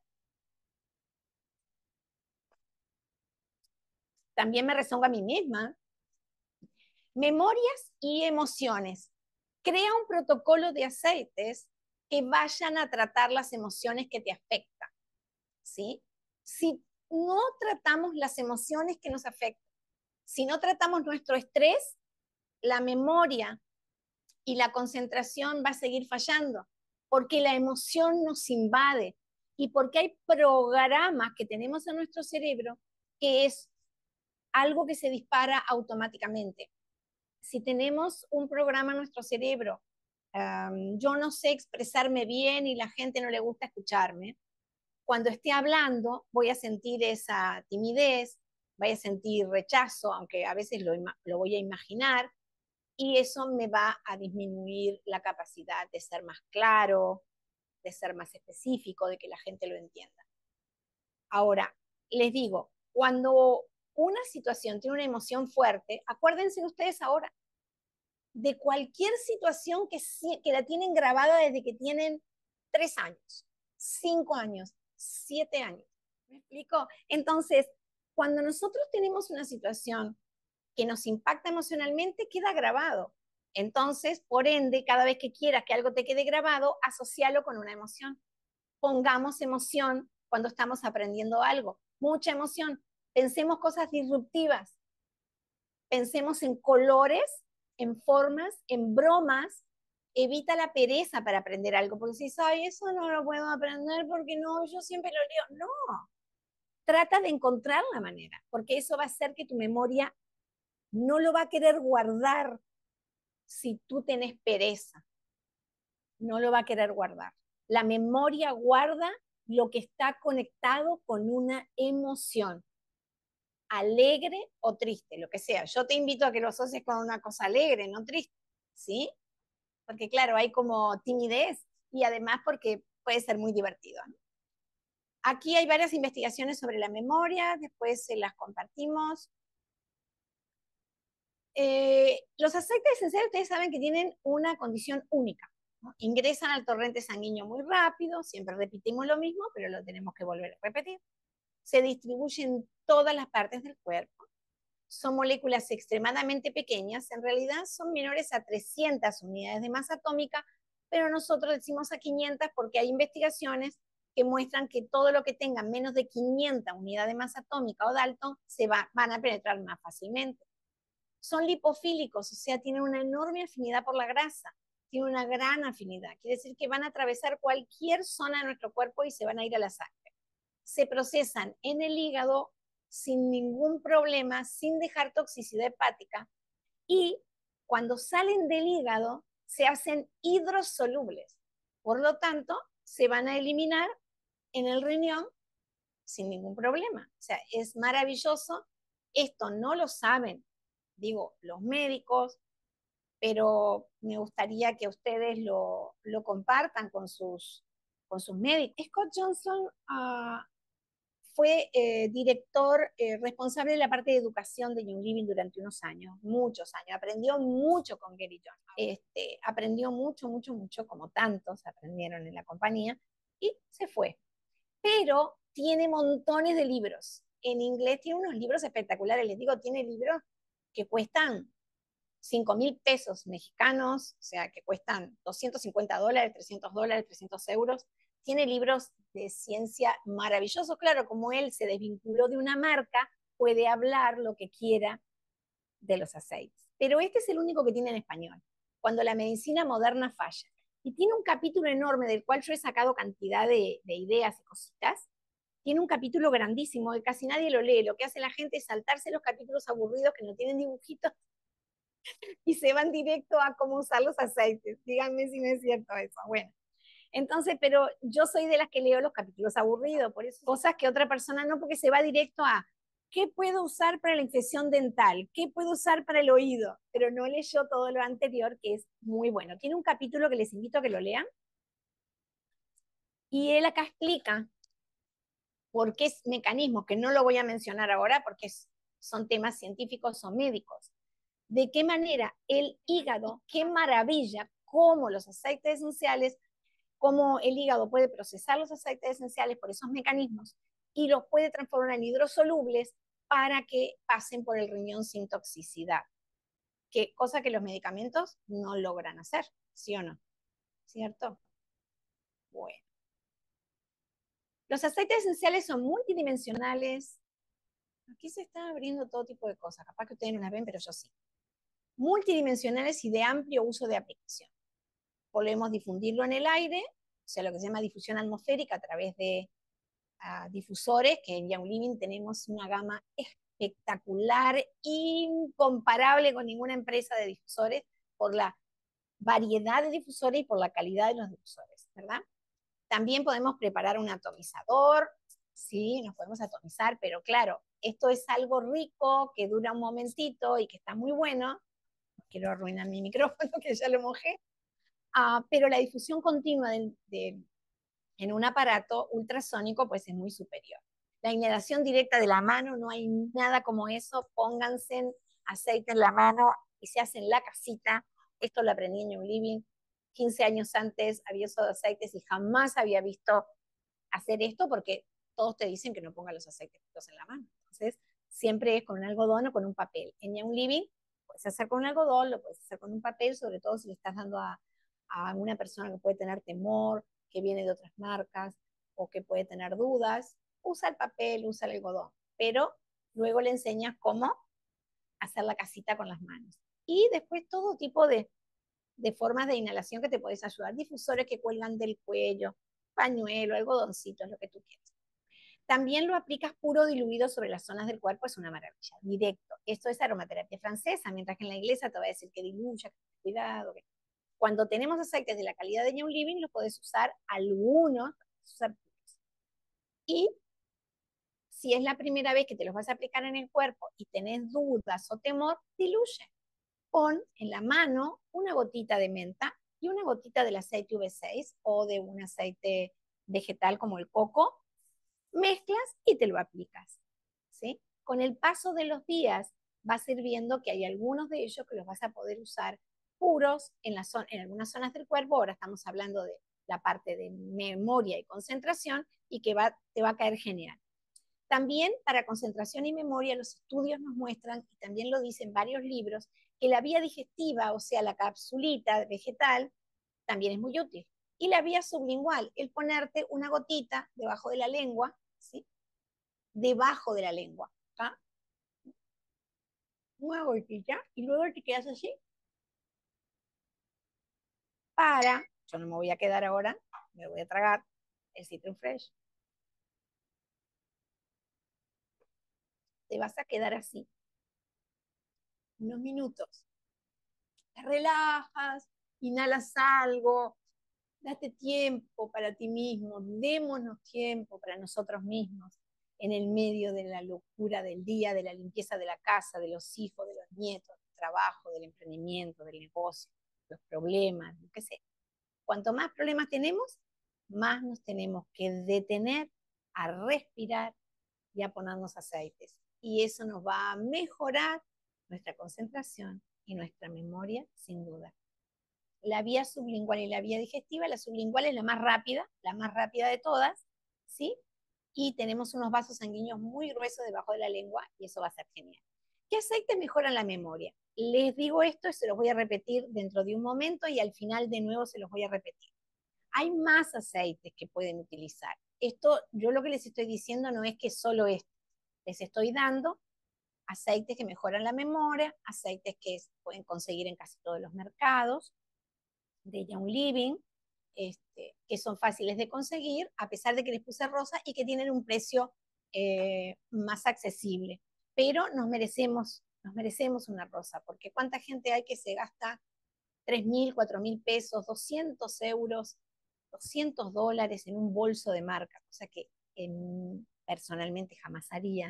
También me rezongo a mí misma. Memorias y emociones. Crea un protocolo de aceites que vayan a tratar las emociones que te afectan, ¿sí? Si no tratamos las emociones que nos afectan, si no tratamos nuestro estrés, la memoria y la concentración va a seguir fallando, porque la emoción nos invade y porque hay programas que tenemos en nuestro cerebro que es algo que se dispara automáticamente. Si tenemos un programa en nuestro cerebro, yo no sé expresarme bien y la gente no le gusta escucharme, Cuando esté hablando, voy a sentir esa timidez, voy a sentir rechazo, aunque a veces lo voy a imaginar, y eso me va a disminuir la capacidad de ser más claro, de ser más específico, de que la gente lo entienda. Ahora, les digo, cuando una situación tiene una emoción fuerte, acuérdense ustedes ahora de cualquier situación que la tienen grabada desde que tienen 3 años, 5 años, 7 años. ¿Me explico? Entonces, cuando nosotros tenemos una situación que nos impacta emocionalmente, queda grabado. Entonces, por ende, cada vez que quieras que algo te quede grabado, asocialo con una emoción. Pongamos emoción cuando estamos aprendiendo algo. Mucha emoción. Pensemos cosas disruptivas. Pensemos en colores, en formas, en bromas. Evita la pereza para aprender algo, porque si sabes, eso no lo puedo aprender porque no, yo siempre lo leo. No, trata de encontrar la manera, porque eso va a hacer que tu memoria no lo va a querer guardar si tú tenés pereza. No lo va a querer guardar. La memoria guarda lo que está conectado con una emoción, alegre o triste, lo que sea. Yo te invito a que lo asocies con una cosa alegre, no triste, ¿sí? Porque claro, hay como timidez y además porque puede ser muy divertido, ¿no? Aquí hay varias investigaciones sobre la memoria, después se las compartimos. Los aceites esenciales, ustedes saben que tienen una condición única, ¿no? Ingresan al torrente sanguíneo muy rápido, siempre repetimos lo mismo, pero lo tenemos que volver a repetir. Se distribuyen en todas las partes del cuerpo. Son moléculas extremadamente pequeñas, en realidad son menores a 300 unidades de masa atómica, pero nosotros decimos a 500 porque hay investigaciones que muestran que todo lo que tenga menos de 500 unidades de masa atómica o Dalton van a penetrar más fácilmente. Son lipofílicos, o sea, tienen una enorme afinidad por la grasa, tienen una gran afinidad, quiere decir que van a atravesar cualquier zona de nuestro cuerpo y se van a ir a la sangre. Se procesan en el hígado sin ningún problema, sin dejar toxicidad hepática, y cuando salen del hígado se hacen hidrosolubles. Por lo tanto, se van a eliminar en el riñón sin ningún problema. O sea, es maravilloso. Esto no lo saben, digo, los médicos, pero me gustaría que ustedes lo compartan con sus médicos. Scott Johnson fue director responsable de la parte de educación de Young Living durante unos años, muchos años. Aprendió mucho con Gary Johnson. Aprendió mucho, mucho, mucho, como tantos aprendieron en la compañía, y se fue. Pero tiene montones de libros. En inglés tiene unos libros espectaculares. Les digo, tiene libros que cuestan 5.000 pesos mexicanos, o sea, que cuestan $250, $300, 300 euros. Tiene libros de ciencia maravillosos. Claro, como él se desvinculó de una marca, puede hablar lo que quiera de los aceites. Pero este es el único que tiene en español, Cuando la medicina moderna falla. Y tiene un capítulo enorme del cual yo he sacado cantidad de ideas y cositas. Tiene un capítulo grandísimo que casi nadie lo lee. Lo que hace la gente es saltarse los capítulos aburridos que no tienen dibujitos y se van directo a cómo usar los aceites. Díganme si no es cierto eso. Bueno, entonces, pero yo soy de las que leo los capítulos aburridos, por eso cosas que otra persona no, porque se va directo a ¿qué puedo usar para la infección dental? ¿Qué puedo usar para el oído? Pero no leyó todo lo anterior, que es muy bueno. Tiene un capítulo que les invito a que lo lean. Y él acá explica por qué es mecanismos, que no lo voy a mencionar ahora porque son temas científicos o médicos. De qué manera el hígado, qué maravilla, cómo los aceites esenciales, cómo el hígado puede procesar los aceites esenciales por esos mecanismos y los puede transformar en hidrosolubles para que pasen por el riñón sin toxicidad. Cosa que los medicamentos no logran hacer, ¿sí o no? ¿Cierto? Bueno. Los aceites esenciales son multidimensionales. Aquí se está abriendo todo tipo de cosas. Capaz que ustedes no las ven, pero yo sí. Multidimensionales y de amplio uso de aplicación. Podemos difundirlo en el aire, o sea, lo que se llama difusión atmosférica a través de difusores, que en Young Living tenemos una gama espectacular, incomparable con ninguna empresa de difusores, por la variedad de difusores y por la calidad de los difusores, ¿verdad? También podemos preparar un atomizador, sí, nos podemos atomizar, pero claro, esto es algo rico, que dura un momentito y que está muy bueno. No quiero arruinar mi micrófono, que ya lo mojé. Pero la difusión continua en un aparato ultrasónico pues es muy superior. La inhalación directa de la mano, no hay nada como eso. Pónganse aceite en la mano y se hace en la casita. Esto lo aprendí en New Living. 15 años antes había usado aceites y jamás había visto hacer esto porque todos te dicen que no pongas los aceites en la mano. Entonces, siempre es con un algodón o con un papel. En New Living puedes hacer con un algodón, lo puedes hacer con un papel, sobre todo si le estás dando a una persona que puede tener temor, que viene de otras marcas o que puede tener dudas. Usa el papel, usa el algodón, pero luego le enseñas cómo hacer la casita con las manos. Y después todo tipo de formas de inhalación que te puedes ayudar. Difusores que cuelgan del cuello, pañuelo, algodoncitos, lo que tú quieras. También lo aplicas puro diluido sobre las zonas del cuerpo, es una maravilla, directo. Esto es aromaterapia francesa, mientras que en la inglesa te va a decir que diluya, que cuidado. Que... Cuando tenemos aceites de la calidad de New Living, los puedes usar algunos, usar puros. Y si es la primera vez que te los vas a aplicar en el cuerpo y tenés dudas o temor, diluye. Pon en la mano una gotita de menta y una gotita del aceite V6 o de un aceite vegetal como el coco, mezclas y te lo aplicas, ¿sí? Con el paso de los días vas a ir viendo que hay algunos de ellos que los vas a poder usar puros en algunas zonas del cuerpo. Ahora estamos hablando de la parte de memoria y concentración y que te va a caer genial. También para concentración y memoria los estudios nos muestran, y también lo dicen varios libros, que la vía digestiva, o sea, la capsulita vegetal, también es muy útil. Y la vía sublingual, el ponerte una gotita debajo de la lengua, ¿sí? Debajo de la lengua, ¿tá? Una gotita, y luego te quedas así yo no me voy a quedar ahora, me voy a tragar el Citron Fresh. Te vas a quedar así unos minutos. Te relajas, inhalas algo, date tiempo para ti mismo, démonos tiempo para nosotros mismos en el medio de la locura del día, de la limpieza de la casa, de los hijos, de los nietos, del trabajo, del emprendimiento, del negocio, los problemas, lo que sea. Cuanto más problemas tenemos, más nos tenemos que detener a respirar y a ponernos aceites. Y eso nos va a mejorar nuestra concentración y nuestra memoria, sin duda. La vía sublingual y la vía digestiva, la sublingual es la más rápida de todas, ¿sí? Y tenemos unos vasos sanguíneos muy gruesos debajo de la lengua y eso va a ser genial. ¿Qué aceites mejoran la memoria? Les digo esto y se los voy a repetir dentro de un momento y al final de nuevo se los voy a repetir. Hay más aceites que pueden utilizar. Esto, yo lo que les estoy diciendo no es que solo esto. Les estoy dando aceites que mejoran la memoria, aceites que pueden conseguir en casi todos los mercados, de Young Living, que son fáciles de conseguir, a pesar de que les puse rosa y que tienen un precio más accesible. Pero nos merecemos una rosa, porque ¿cuánta gente hay que se gasta 3.000, 4.000 pesos, 200 euros, $200 en un bolso de marca? Cosa que personalmente jamás haría.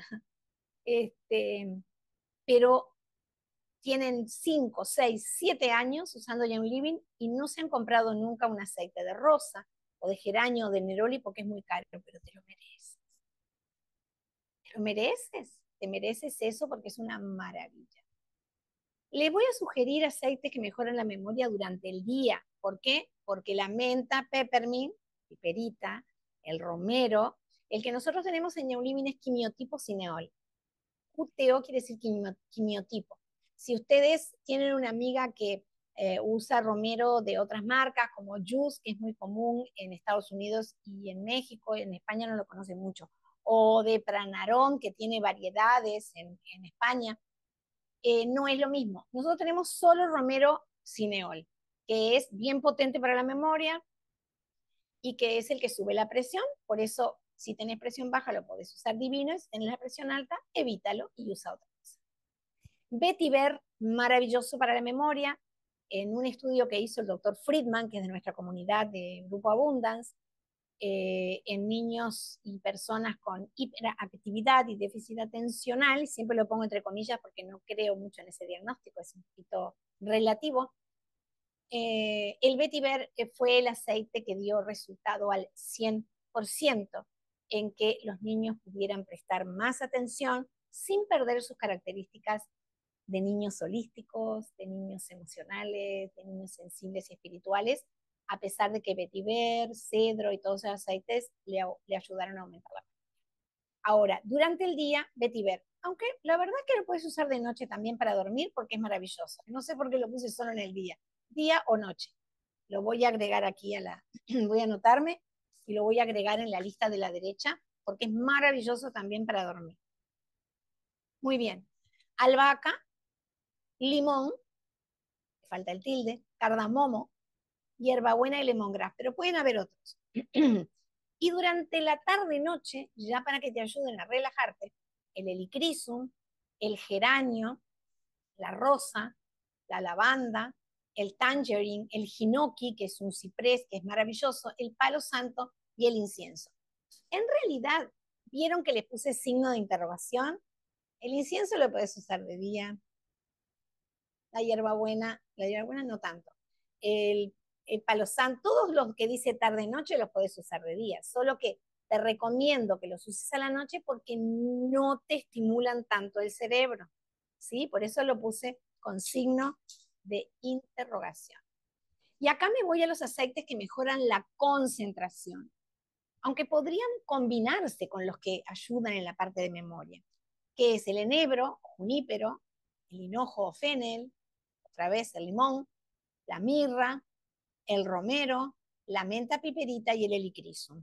Pero tienen 5, 6, 7 años usando Young Living y no se han comprado nunca un aceite de rosa o de geranio o de neroli porque es muy caro, pero te lo mereces. Te lo mereces, te mereces eso porque es una maravilla. Les voy a sugerir aceites que mejoran la memoria durante el día. ¿Por qué? Porque la menta, peppermint, piperita, el romero, el que nosotros tenemos en Young Living es quimiotipo cineol. QTO quiere decir quimiotipo. Si ustedes tienen una amiga que usa romero de otras marcas, como Juice, que es muy común en Estados Unidos y en México, en España no lo conocen mucho, o de Pranarón, que tiene variedades en España, no es lo mismo. Nosotros tenemos solo romero cineol, que es bien potente para la memoria y que es el que sube la presión, por eso si tenés presión baja lo podés usar divino, si tenés la presión alta, evítalo y usa otra cosa. Vetiver, maravilloso para la memoria, en un estudio que hizo el doctor Friedman, que es de nuestra comunidad de Grupo Abundance, en niños y personas con hiperactividad y déficit atencional, siempre lo pongo entre comillas porque no creo mucho en ese diagnóstico, es un poquito relativo. El vetiver fue el aceite que dio resultado al 100% en que los niños pudieran prestar más atención sin perder sus características de niños holísticos, de niños emocionales, de niños sensibles y espirituales, a pesar de que vetiver, cedro y todos esos aceites le ayudaron a aumentar la memoria. Ahora, durante el día, vetiver, aunque la verdad que lo puedes usar de noche también para dormir porque es maravilloso. No sé por qué lo puse solo en el día o noche. Lo voy a agregar aquí voy a anotarme y lo voy a agregar en la lista de la derecha porque es maravilloso también para dormir. Muy bien. Albahaca, limón, falta el tilde, cardamomo, hierbabuena y lemongrass, pero pueden haber otros. Y durante la tarde-noche, ya para que te ayuden a relajarte, el helichrysum, el geranio, la rosa, la lavanda, el tangerine, el hinoki, que es un ciprés, que es maravilloso, el palo santo y el incienso. En realidad, ¿vieron que les puse signo de interrogación? El incienso lo puedes usar de día, la hierbabuena no tanto. El palo santo, todos los que dice tarde-noche los puedes usar de día, solo que te recomiendo que los uses a la noche porque no te estimulan tanto el cerebro, ¿sí? Por eso lo puse con signo de interrogación. Y acá me voy a los aceites que mejoran la concentración, aunque podrían combinarse con los que ayudan en la parte de memoria, que es el enebro, junípero, el hinojo o fennel, otra vez el limón, la mirra, el romero, la menta piperita y el helichrysum.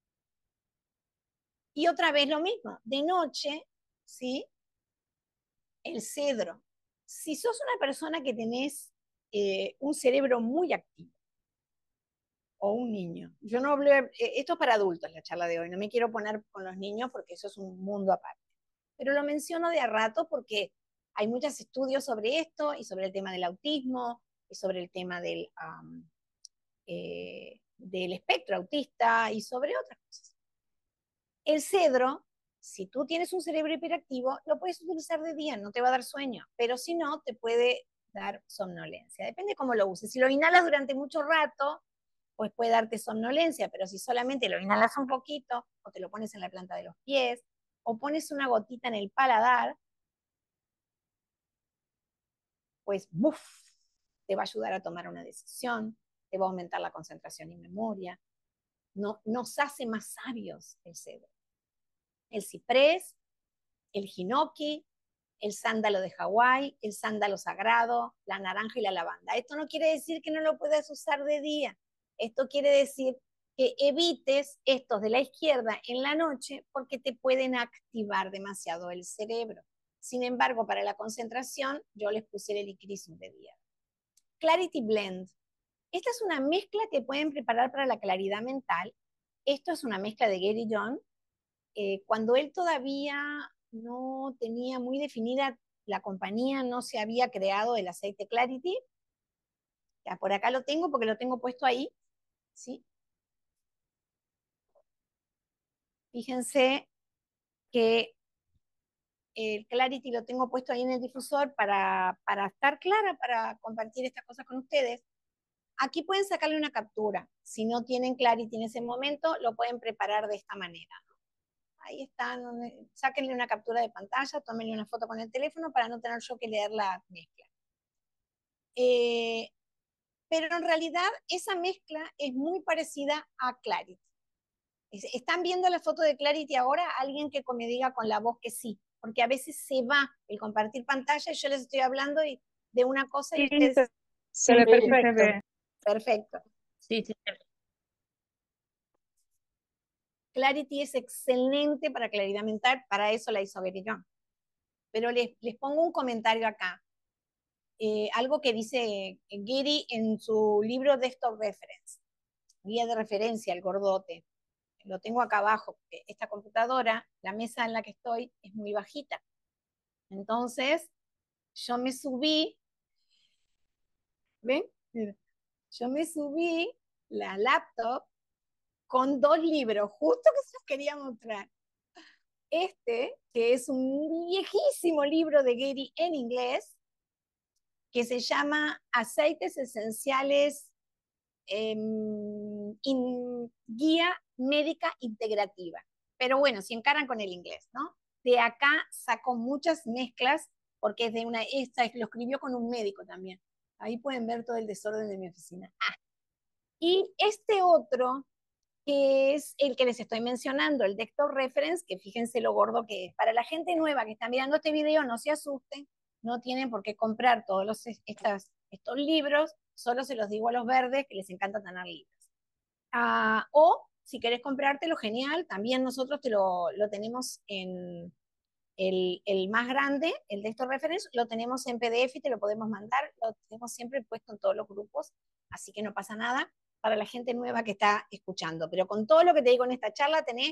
Y otra vez lo mismo, de noche, ¿sí? El cedro. Si sos una persona que tenés un cerebro muy activo, o un niño, yo no hablé, esto es para adultos la charla de hoy, no me quiero poner con los niños porque eso es un mundo aparte, pero lo menciono de a rato porque hay muchos estudios sobre esto y sobre el tema del autismo y sobre el tema del espectro autista y sobre otras cosas. El cedro, si tú tienes un cerebro hiperactivo, lo puedes utilizar de día, no te va a dar sueño, pero si no, te puede dar somnolencia. Depende cómo lo uses. Si lo inhalas durante mucho rato, pues puede darte somnolencia, pero si solamente lo inhalas un poquito, o te lo pones en la planta de los pies, o pones una gotita en el paladar, pues ¡buf! Te va a ayudar a tomar una decisión, te va a aumentar la concentración y memoria. No, nos hace más sabios el cedro. El ciprés, el hinoki, el sándalo de Hawái, el sándalo sagrado, la naranja y la lavanda. Esto no quiere decir que no lo puedas usar de día. Esto quiere decir que evites estos de la izquierda en la noche porque te pueden activar demasiado el cerebro. Sin embargo, para la concentración, yo les puse el helichrysum de día. Clarity Blend. Esta es una mezcla que pueden preparar para la claridad mental. Esto es una mezcla de Gary John. Cuando él todavía no tenía muy definida la compañía, no se había creado el aceite Clarity. Ya, por acá lo tengo porque lo tengo puesto ahí, ¿sí? Fíjense que el Clarity lo tengo puesto ahí en el difusor para estar clara, para compartir estas cosas con ustedes. Aquí pueden sacarle una captura. Si no tienen Clarity en ese momento, lo pueden preparar de esta manera. Ahí están, sáquenle una captura de pantalla, tómenle una foto con el teléfono para no tener yo que leer la mezcla. Pero en realidad esa mezcla es muy parecida a Clarity. ¿Están viendo la foto de Clarity ahora? Alguien que me diga con la voz que sí, porque a veces se va el compartir pantalla y yo les estoy hablando de una cosa y Sí, ustedes... se ve Sí, perfecto. se ve. Perfecto. Sí, sí. Clarity es excelente para claridad mental, para eso la hizo Gary John. Pero les pongo un comentario acá. Algo que dice Gary en su libro Desktop Reference, guía de referencia, el gordote. Lo tengo acá abajo, porque esta computadora, la mesa en la que estoy, es muy bajita. Entonces, yo me subí, ¿ven? Yo me subí la laptop con 2 libros, justo que se los quería mostrar. Este, que es un viejísimo libro de Gary en inglés, que se llama Aceites Esenciales, Guía Médica Integrativa. Pero bueno, si encaran con el inglés, ¿no? De acá sacó muchas mezclas, porque es de lo escribió con un médico también. Ahí pueden ver todo el desorden de mi oficina. Y este otro, que es el que les estoy mencionando, el Dector Reference, que fíjense lo gordo que es. Para la gente nueva que está mirando este video, no se asusten, no tienen por qué comprar todos estos libros, solo se los digo a los verdes que les encanta tener libros. O si querés comprártelo, genial, también nosotros lo tenemos en el más grande, el Dector Reference, lo tenemos en PDF y te lo podemos mandar, lo tenemos siempre puesto en todos los grupos, así que no pasa nada para la gente nueva que está escuchando. Pero con todo lo que te digo en esta charla tenés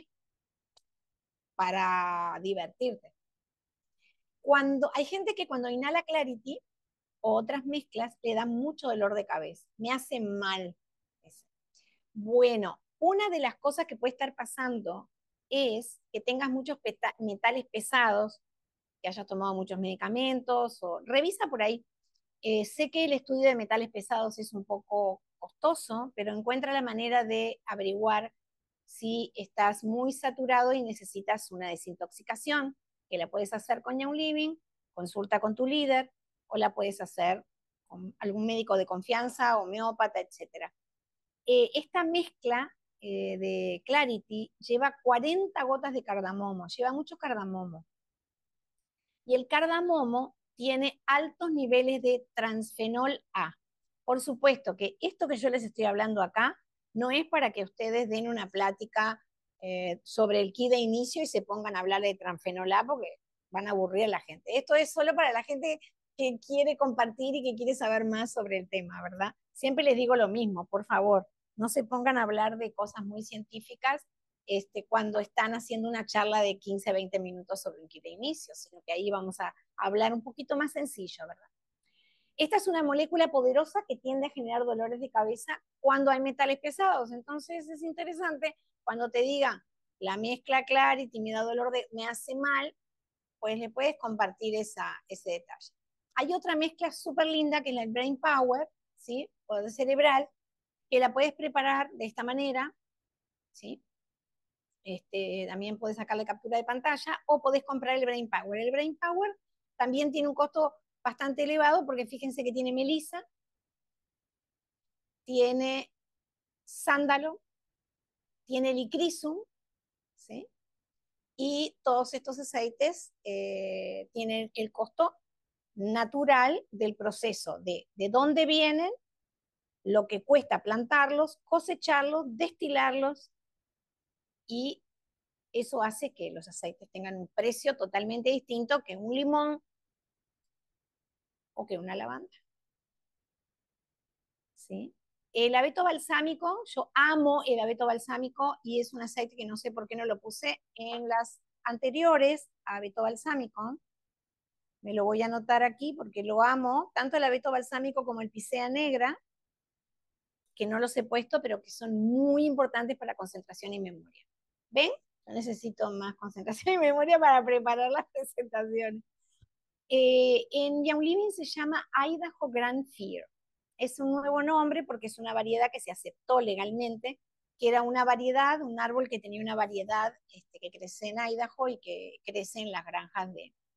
para divertirte. Hay gente que cuando inhala Clarity o otras mezclas le da mucho dolor de cabeza, me hace mal. Bueno, una de las cosas que puede estar pasando es que tengas muchos metales pesados, que hayas tomado muchos medicamentos, o revisa por ahí. Sé que el estudio de metales pesados es un poco costoso, pero encuentra la manera de averiguar si estás muy saturado y necesitas una desintoxicación, que la puedes hacer con Young Living, consulta con tu líder, o la puedes hacer con algún médico de confianza, homeópata, etc. Esta mezcla de Clarity lleva 40 gotas de cardamomo, lleva mucho cardamomo. Y el cardamomo tiene altos niveles de transfenol A. Por supuesto que esto que yo les estoy hablando acá no es para que ustedes den una plática sobre el kit de inicio y se pongan a hablar de transfenol A porque van a aburrir a la gente. Esto es solo para la gente que quiere compartir y que quiere saber más sobre el tema, ¿verdad? Siempre les digo lo mismo, por favor, no se pongan a hablar de cosas muy científicas cuando están haciendo una charla de 15 a 20 minutos sobre un kit de inicio, sino que ahí vamos a hablar un poquito más sencillo, ¿verdad? Esta es una molécula poderosa que tiende a generar dolores de cabeza cuando hay metales pesados. Entonces es interesante cuando te digan la mezcla Clarity me hace mal, pues le puedes compartir ese detalle. Hay otra mezcla súper linda que es la Brain Power, ¿sí? Poder cerebral, que la puedes preparar de esta manera, ¿sí? También puedes sacarle captura de pantalla o podés comprar el Brain Power. El Brain Power también tiene un costo bastante elevado porque fíjense que tiene melisa, tiene sándalo, tiene licrisum, ¿sí? Y todos estos aceites tienen el costo natural del proceso de dónde vienen, lo que cuesta plantarlos, cosecharlos, destilarlos, y eso hace que los aceites tengan un precio totalmente distinto que un limón o que una lavanda. ¿Sí? El abeto balsámico, yo amo el abeto balsámico y es un aceite que no sé por qué no lo puse en las anteriores, abeto balsámico. Me lo voy a anotar aquí porque lo amo, tanto el abeto balsámico como el picea negra, que no los he puesto, pero que son muy importantes para concentración y memoria. ¿Ven? Yo necesito más concentración y memoria para preparar las presentaciones. En Young Living se llama Idaho Grand Fear. Es un nuevo nombre porque es una variedad que se aceptó legalmente, que era una variedad, un árbol que tenía una variedad que crece en Idaho y que crece en las granjas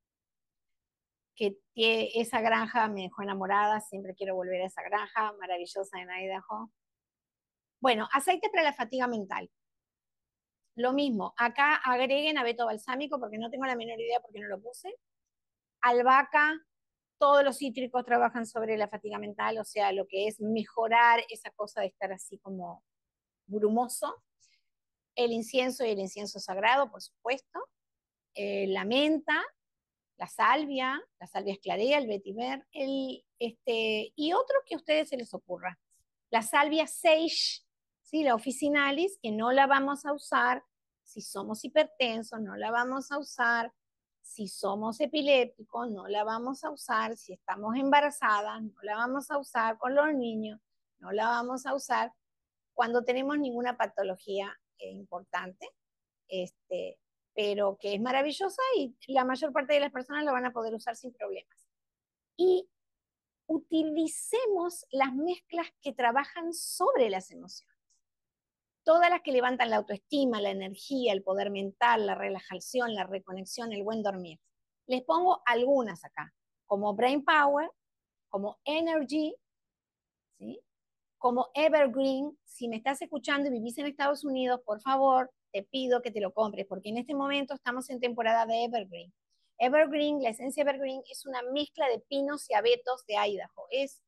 esa granja me dejó enamorada, siempre quiero volver a esa granja maravillosa en Idaho. Bueno, aceite para la fatiga mental. Lo mismo, acá agreguen abeto balsámico porque no tengo la menor idea por qué no lo puse. Albahaca, todos los cítricos trabajan sobre la fatiga mental, o sea, lo que es mejorar esa cosa de estar así como brumoso. El incienso y el incienso sagrado, por supuesto. La menta, la salvia esclarea, el vetiver, y otro que a ustedes se les ocurra. La salvia sage, ¿sí? La officinalis, que no la vamos a usar si somos hipertensos, no la vamos a usar si somos epilépticos, no la vamos a usar si estamos embarazadas, no la vamos a usar con los niños, no la vamos a usar cuando tenemos ninguna patología importante, pero que es maravillosa y la mayor parte de las personas lo van a poder usar sin problemas. Y utilicemos las mezclas que trabajan sobre las emociones. Todas las que levantan la autoestima, la energía, el poder mental, la relajación, la reconexión, el buen dormir. Les pongo algunas acá, como Brain Power, como Energy, ¿sí? Como Evergreen. Si me estás escuchando y vivís en Estados Unidos, por favor, te pido que te lo compres, porque en este momento estamos en temporada de Evergreen. Evergreen, la esencia Evergreen, es una mezcla de pinos y abetos de Idaho. Es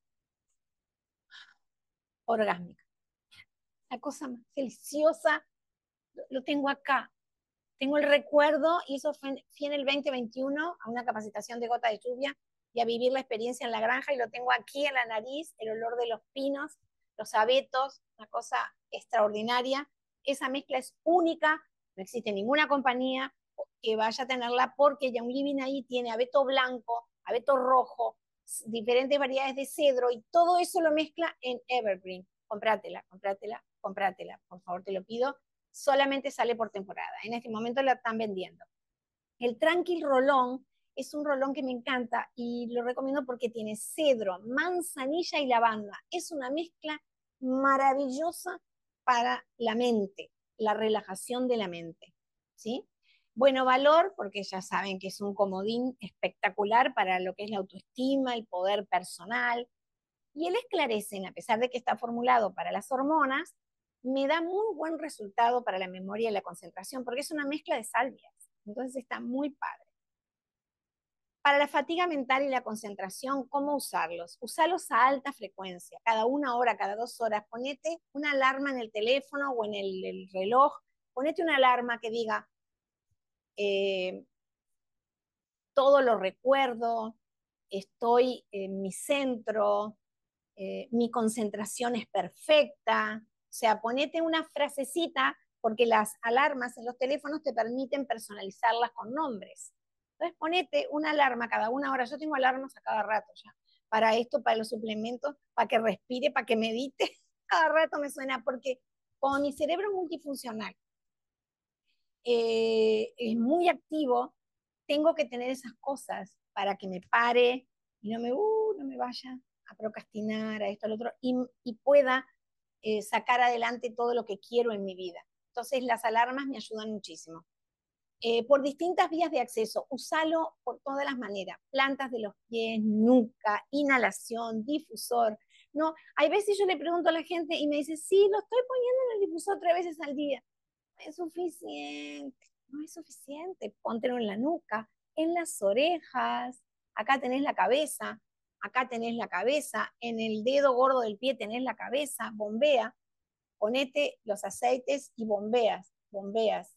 orgásmica. La cosa más deliciosa, lo tengo acá. Tengo el recuerdo, y eso fui en el 2021 a una capacitación de gota de lluvia y a vivir la experiencia en la granja, y lo tengo aquí en la nariz, el olor de los pinos, los abetos, una cosa extraordinaria. Esa mezcla es única, no existe ninguna compañía que vaya a tenerla, porque ya un living ahí tiene abeto blanco, abeto rojo, diferentes variedades de cedro, y todo eso lo mezcla en Evergreen. Comprátela, comprátela, comprátela, por favor, te lo pido. Solamente sale por temporada. En este momento la están vendiendo. El Tranquil Rolón es un rolón que me encanta y lo recomiendo porque tiene cedro, manzanilla y lavanda. Es una mezcla maravillosa para la mente, la relajación de la mente, ¿sí? Bueno valor, porque ya saben que es un comodín espectacular para lo que es la autoestima, el poder personal. Y el esclarecen, a pesar de que está formulado para las hormonas, me da muy buen resultado para la memoria y la concentración, porque es una mezcla de salvias. Entonces está muy padre. Para la fatiga mental y la concentración, ¿cómo usarlos? Usarlos a alta frecuencia, cada 1 hora, cada 2 horas. Ponete una alarma en el teléfono o en el reloj. Ponete una alarma que diga, todo lo recuerdo, estoy en mi centro, mi concentración es perfecta. O sea, ponete una frasecita, porque las alarmas en los teléfonos te permiten personalizarlas con nombres. Entonces ponete una alarma cada 1 hora. Yo tengo alarmas a cada rato ya. Para esto, para los suplementos, para que respire, para que medite. Cada rato me suena, porque como mi cerebro es multifuncional, es muy activo, tengo que tener esas cosas para que me pare y no me vaya a procrastinar, a esto, al otro, y pueda sacar adelante todo lo que quiero en mi vida. Entonces las alarmas me ayudan muchísimo. Por distintas vías de acceso, usalo por todas las maneras, plantas de los pies, nuca, inhalación, difusor. No, hay veces yo le pregunto a la gente y me dice, sí, lo estoy poniendo en el difusor 3 veces al día. No es suficiente, no es suficiente. Póntelo en la nuca, en las orejas, acá tenés la cabeza, acá tenés la cabeza, en el dedo gordo del pie tenés la cabeza, bombea, ponete los aceites y bombeas, bombeas,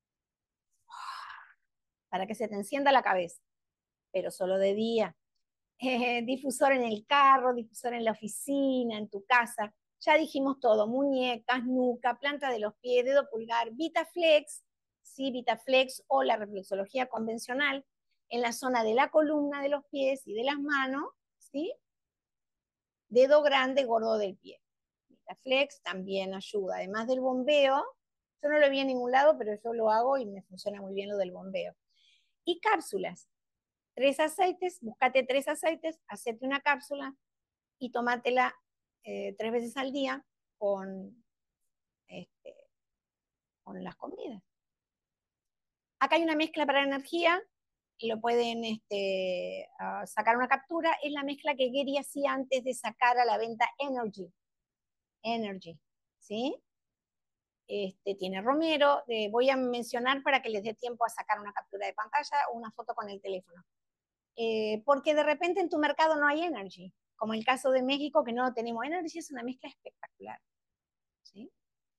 para que se te encienda la cabeza, pero solo de día. Difusor en el carro, difusor en la oficina, en tu casa. Ya dijimos todo, muñecas, nuca, planta de los pies, dedo pulgar, Vitaflex, ¿sí? Vitaflex o la reflexología convencional, en la zona de la columna de los pies y de las manos, ¿sí? Dedo grande, gordo del pie. Vitaflex también ayuda, además del bombeo. Yo no lo vi en ningún lado, pero yo lo hago y me funciona muy bien lo del bombeo. Y cápsulas. 3 aceites, búscate 3 aceites, hacete una cápsula y tomátela 3 veces al día con, este, con las comidas. Acá hay una mezcla para energía, lo pueden sacar una captura, es la mezcla que Gary hacía antes de sacar a la venta Energy. Energy, ¿sí? Tiene romero, voy a mencionar para que les dé tiempo a sacar una captura de pantalla o una foto con el teléfono. Porque de repente en tu mercado no hay Energy, como el caso de México, que no tenemos Energy, es una mezcla espectacular, ¿sí?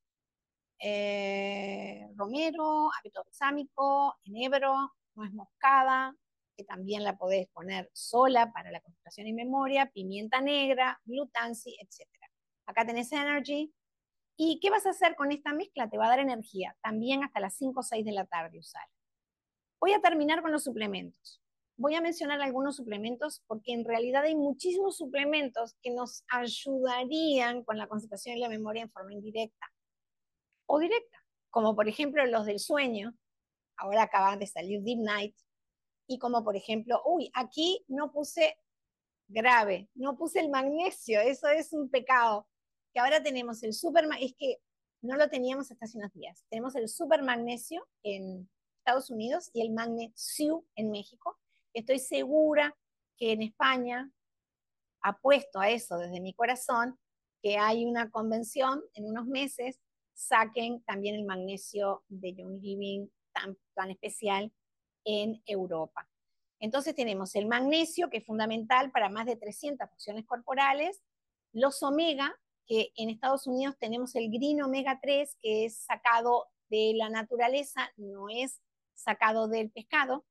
Romero, hábito balsámico, enebro, nuez moscada, que también la podés poner sola para la concentración y memoria, pimienta negra, glutansi, etc. Acá tenés Energy. ¿Y qué vas a hacer con esta mezcla? Te va a dar energía, también hasta las 5 o 6 de la tarde usar. Voy a terminar con los suplementos. voy a mencionar algunos suplementos porque en realidad hay muchísimos suplementos que nos ayudarían con la concentración y la memoria en forma indirecta o directa, como por ejemplo los del sueño, ahora acaban de salir Deep Night, y como por ejemplo, uy, aquí no puse grave, no puse el magnesio, eso es un pecado, que ahora tenemos el super, es que no lo teníamos hasta hace unos días, tenemos el super magnesio en Estados Unidos y el magnesio en México. Estoy segura que en España apuesto a eso desde mi corazón, que hay una convención en unos meses, saquen también el magnesio de Young Living tan especial en Europa. Entonces tenemos el magnesio, que es fundamental para más de 300 funciones corporales, los omega, que en Estados Unidos tenemos el Green Omega 3, que es sacado de la naturaleza, no es sacado del pescado,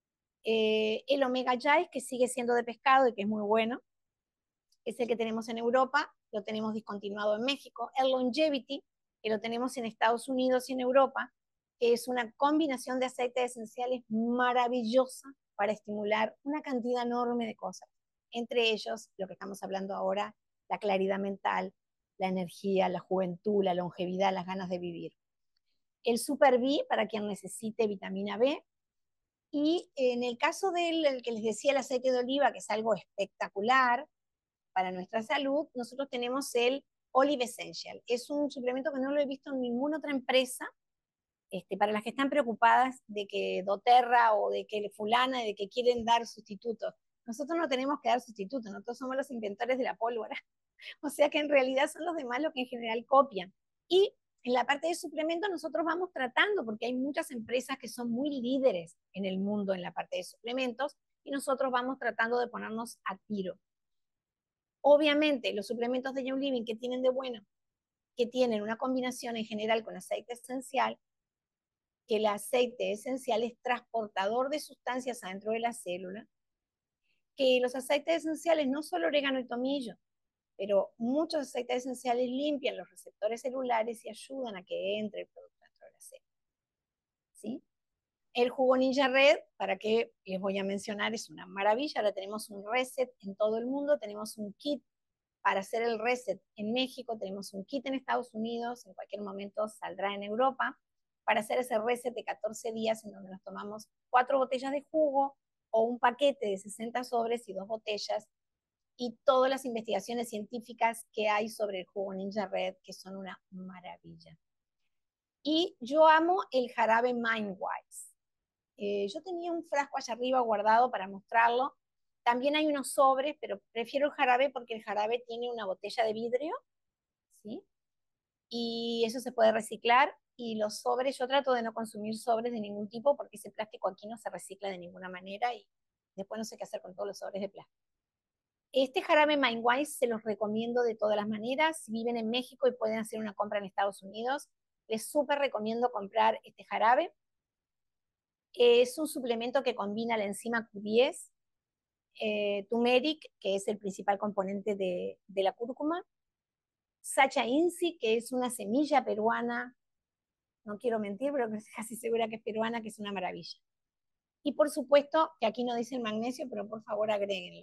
el Omega 6, que sigue siendo de pescado y que es muy bueno, es el que tenemos en Europa, lo tenemos discontinuado en México, el Longevity, que lo tenemos en Estados Unidos y en Europa, que es una combinación de aceites esenciales maravillosa para estimular una cantidad enorme de cosas, entre ellos lo que estamos hablando ahora, la claridad mental, la energía, la juventud, la longevidad, las ganas de vivir. El Super B para quien necesite vitamina B, y en el caso del que les decía, el aceite de oliva, que es algo espectacular para nuestra salud, nosotros tenemos el Olive Essential. Es un suplemento que no lo he visto en ninguna otra empresa, para las que están preocupadas de que doTERRA o de que fulana, de que quieren dar sustitutos. Nosotros no tenemos que dar sustitutos, nosotros somos los inventores de la pólvora. O sea que en realidad son los demás los que en general copian. Y en la parte de suplementos nosotros vamos tratando, porque hay muchas empresas que son muy líderes en el mundo en la parte de suplementos, y nosotros vamos tratando de ponernos a tiro. Obviamente, los suplementos de Young Living que tienen de bueno, que tienen una combinación en general con aceite esencial, que el aceite esencial es transportador de sustancias adentro de la célula, que los aceites esenciales, no solo orégano y tomillo, pero muchos aceites esenciales limpian los receptores celulares y ayudan a que entre el producto dentro de la célula. ¿Sí? El jugo Ninja Red, para que les voy a mencionar, es una maravilla. Ahora tenemos un reset en todo el mundo, tenemos un kit para hacer el reset en México, tenemos un kit en Estados Unidos, en cualquier momento saldrá en Europa, para hacer ese reset de 14 días en donde nos tomamos 4 botellas de jugo o un paquete de 60 sobres y 2 botellas, y todas las investigaciones científicas que hay sobre el jugo Ninja Red, que son una maravilla. Y yo amo el jarabe Mindwise. Yo tenía un frasco allá arriba guardado para mostrarlo. También hay unos sobres, pero prefiero el jarabe porque el jarabe tiene una botella de vidrio, ¿sí? Y eso se puede reciclar. Y los sobres, yo trato de no consumir sobres de ningún tipo porque ese plástico aquí no se recicla de ninguna manera y después no sé qué hacer con todos los sobres de plástico. Este jarabe Mindwise se los recomiendo de todas las maneras. Si viven en México y pueden hacer una compra en Estados Unidos, les súper recomiendo comprar este jarabe. Es un suplemento que combina la enzima Q10, turmeric, que es el principal componente de la cúrcuma, Sacha Insi, que es una semilla peruana, no quiero mentir, pero estoy casi segura que es peruana, que es una maravilla. Y por supuesto, que aquí no dice el magnesio, pero por favor agréguenlo.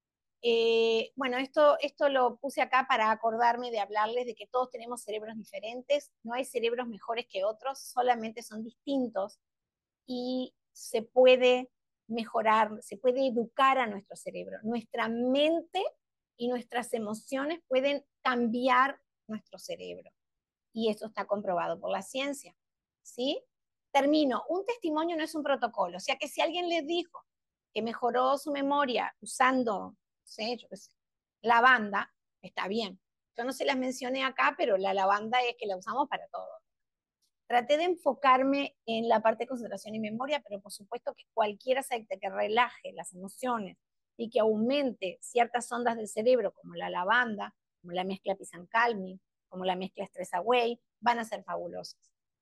Bueno, esto lo puse acá para acordarme de hablarles de que todos tenemos cerebros diferentes, no hay cerebros mejores que otros, solamente son distintos y se puede mejorar, se puede educar a nuestro cerebro. Nuestra mente y nuestras emociones pueden cambiar nuestro cerebro y eso está comprobado por la ciencia, ¿sí? Termino, un testimonio no es un protocolo, o sea que si alguien les dijo que mejoró su memoria usando, no sé, yo qué sé, lavanda, está bien. Yo no se las mencioné acá, pero la lavanda es que la usamos para todo. Traté de enfocarme en la parte de concentración y memoria, pero por supuesto que cualquier aceite que relaje las emociones y que aumente ciertas ondas del cerebro, como la lavanda, como la mezcla Pisancalmi, como la mezcla Stress Away, van a ser fabulosas.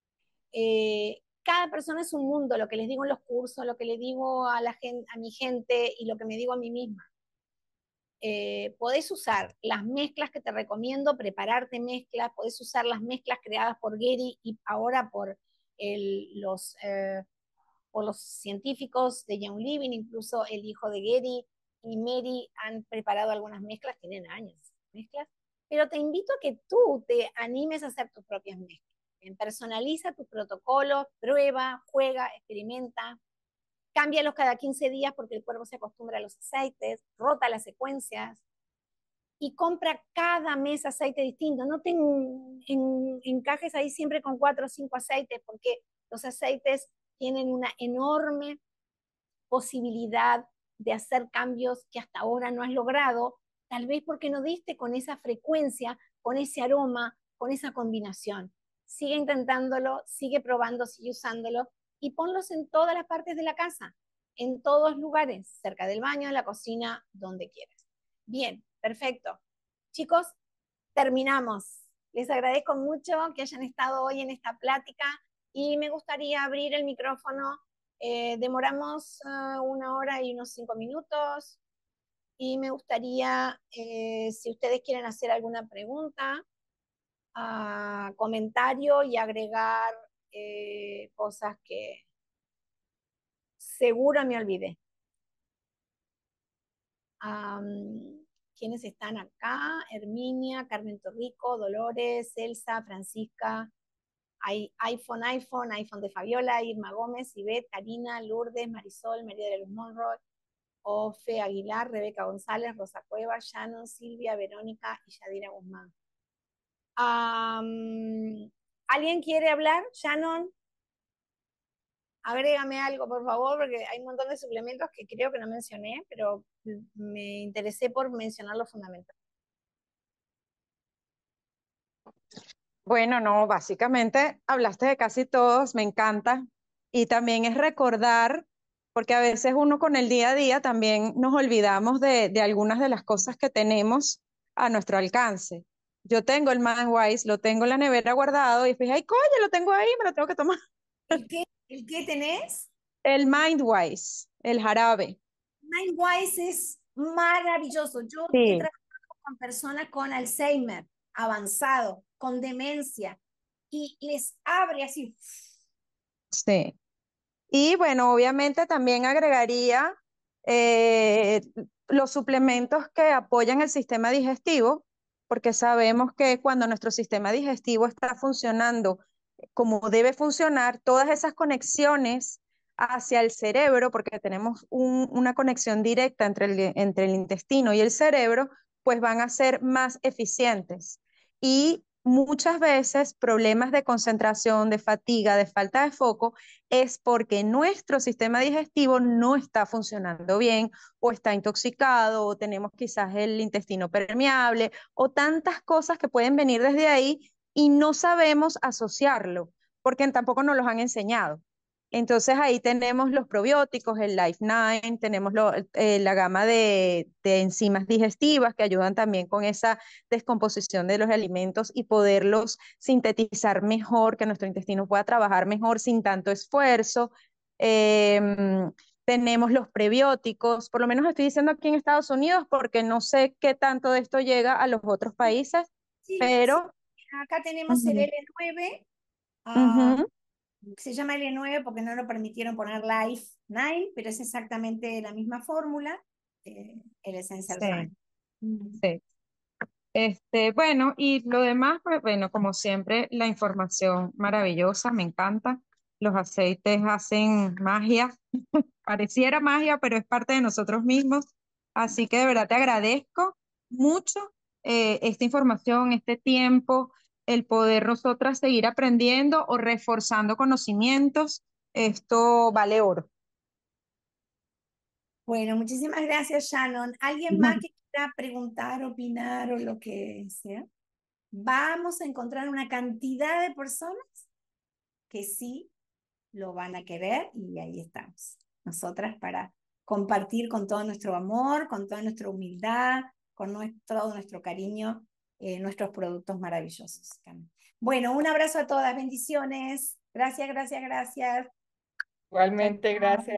Cada persona es un mundo, lo que les digo en los cursos, lo que le digo a, a mi gente y lo que me digo a mí misma. Podés usar las mezclas que te recomiendo, prepararte mezclas, podés usar las mezclas creadas por Gary y ahora por por los científicos de Young Living, incluso el hijo de Gary y Mary han preparado algunas mezclas, tienen años mezclas, pero te invito a que tú te animes a hacer tus propias mezclas. Personaliza tus protocolos, prueba, juega, experimenta, cámbialos cada 15 días porque el cuerpo se acostumbra a los aceites, rota las secuencias y compra cada mes aceite distinto. No te encajes ahí siempre con 4 o 5 aceites porque los aceites tienen una enorme posibilidad de hacer cambios que hasta ahora no has logrado, tal vez porque no diste con esa frecuencia, con ese aroma, con esa combinación. Sigue intentándolo, sigue probando, sigue usándolo y ponlos en todas las partes de la casa, en todos lugares, cerca del baño, en la cocina, donde quieras. Bien, perfecto. Chicos, terminamos. Les agradezco mucho que hayan estado hoy en esta plática y me gustaría abrir el micrófono. Demoramos 1 hora y unos 5 minutos y me gustaría, si ustedes quieren hacer alguna pregunta, comentario y agregar cosas que seguro me olvidé. ¿Quiénes están acá? Herminia, Carmen Torrico, Dolores, Elsa, Francisca, iPhone de Fabiola, Irma Gómez, Ivette, Karina, Lourdes, Marisol, María de la Luz Monroy, Ofe Aguilar, Rebeca González, Rosa Cueva, Shannon, Silvia, Verónica y Yadira Guzmán. ¿Alguien quiere hablar? Shannon, agrégame algo, por favor, porque hay un montón de suplementos que creo que no mencioné, pero me interesé por mencionar los fundamentales. Bueno, no, básicamente hablaste de casi todos, me encanta. Y también es recordar, porque a veces uno con el día a día también nos olvidamos de algunas de las cosas que tenemos a nuestro alcance. Yo tengo el Mindwise, lo tengo en la nevera guardado y dije, ay, coño, lo tengo ahí, me lo tengo que tomar. ¿El qué tenés? El Mindwise, el jarabe. Mindwise es maravilloso. Yo he Sí, trabajado con personas con Alzheimer avanzado, con demencia, y les abre así. sí. Y bueno, obviamente también agregaría eh, los suplementos que apoyan el sistema digestivo, porque sabemos que cuando nuestro sistema digestivo está funcionando como debe funcionar, todas esas conexiones hacia el cerebro, porque tenemos una conexión directa entre el intestino y el cerebro, pues van a ser más eficientes. Y muchas veces problemas de concentración, de fatiga, de falta de foco, es porque nuestro sistema digestivo no está funcionando bien o está intoxicado o tenemos quizás el intestino permeable o tantas cosas que pueden venir desde ahí y no sabemos asociarlo porque tampoco nos los han enseñado. Entonces ahí tenemos los probióticos, el Life9, tenemos la gama de enzimas digestivas que ayudan también con esa descomposición de los alimentos y poderlos sintetizar mejor, que nuestro intestino pueda trabajar mejor sin tanto esfuerzo. Tenemos los prebióticos, por lo menos estoy diciendo aquí en Estados Unidos porque no sé qué tanto de esto llega a los otros países, Sí, sí. pero Acá tenemos el ujú, L9, ujú, se llama L9 porque no lo permitieron poner Life 9, pero es exactamente la misma fórmula, el Essential sí, Fine. Mm. sí. Bueno, y lo demás, pues bueno, como siempre, la información maravillosa, me encanta. Los aceites hacen magia, pareciera magia, pero es parte de nosotros mismos. Así que de verdad te agradezco mucho esta información, este tiempo, el poder nosotras seguir aprendiendo o reforzando conocimientos. Esto vale oro. Bueno, muchísimas gracias, Shannon. ¿Alguien más que quiera preguntar, opinar o lo que sea? Vamos a encontrar una cantidad de personas que sí lo van a querer y ahí estamos. Nosotras para compartir con todo nuestro amor, con toda nuestra humildad, con todo nuestro cariño, nuestros productos maravillosos. Bueno, un abrazo a todas, bendiciones. Gracias, gracias, gracias. Igualmente, gracias.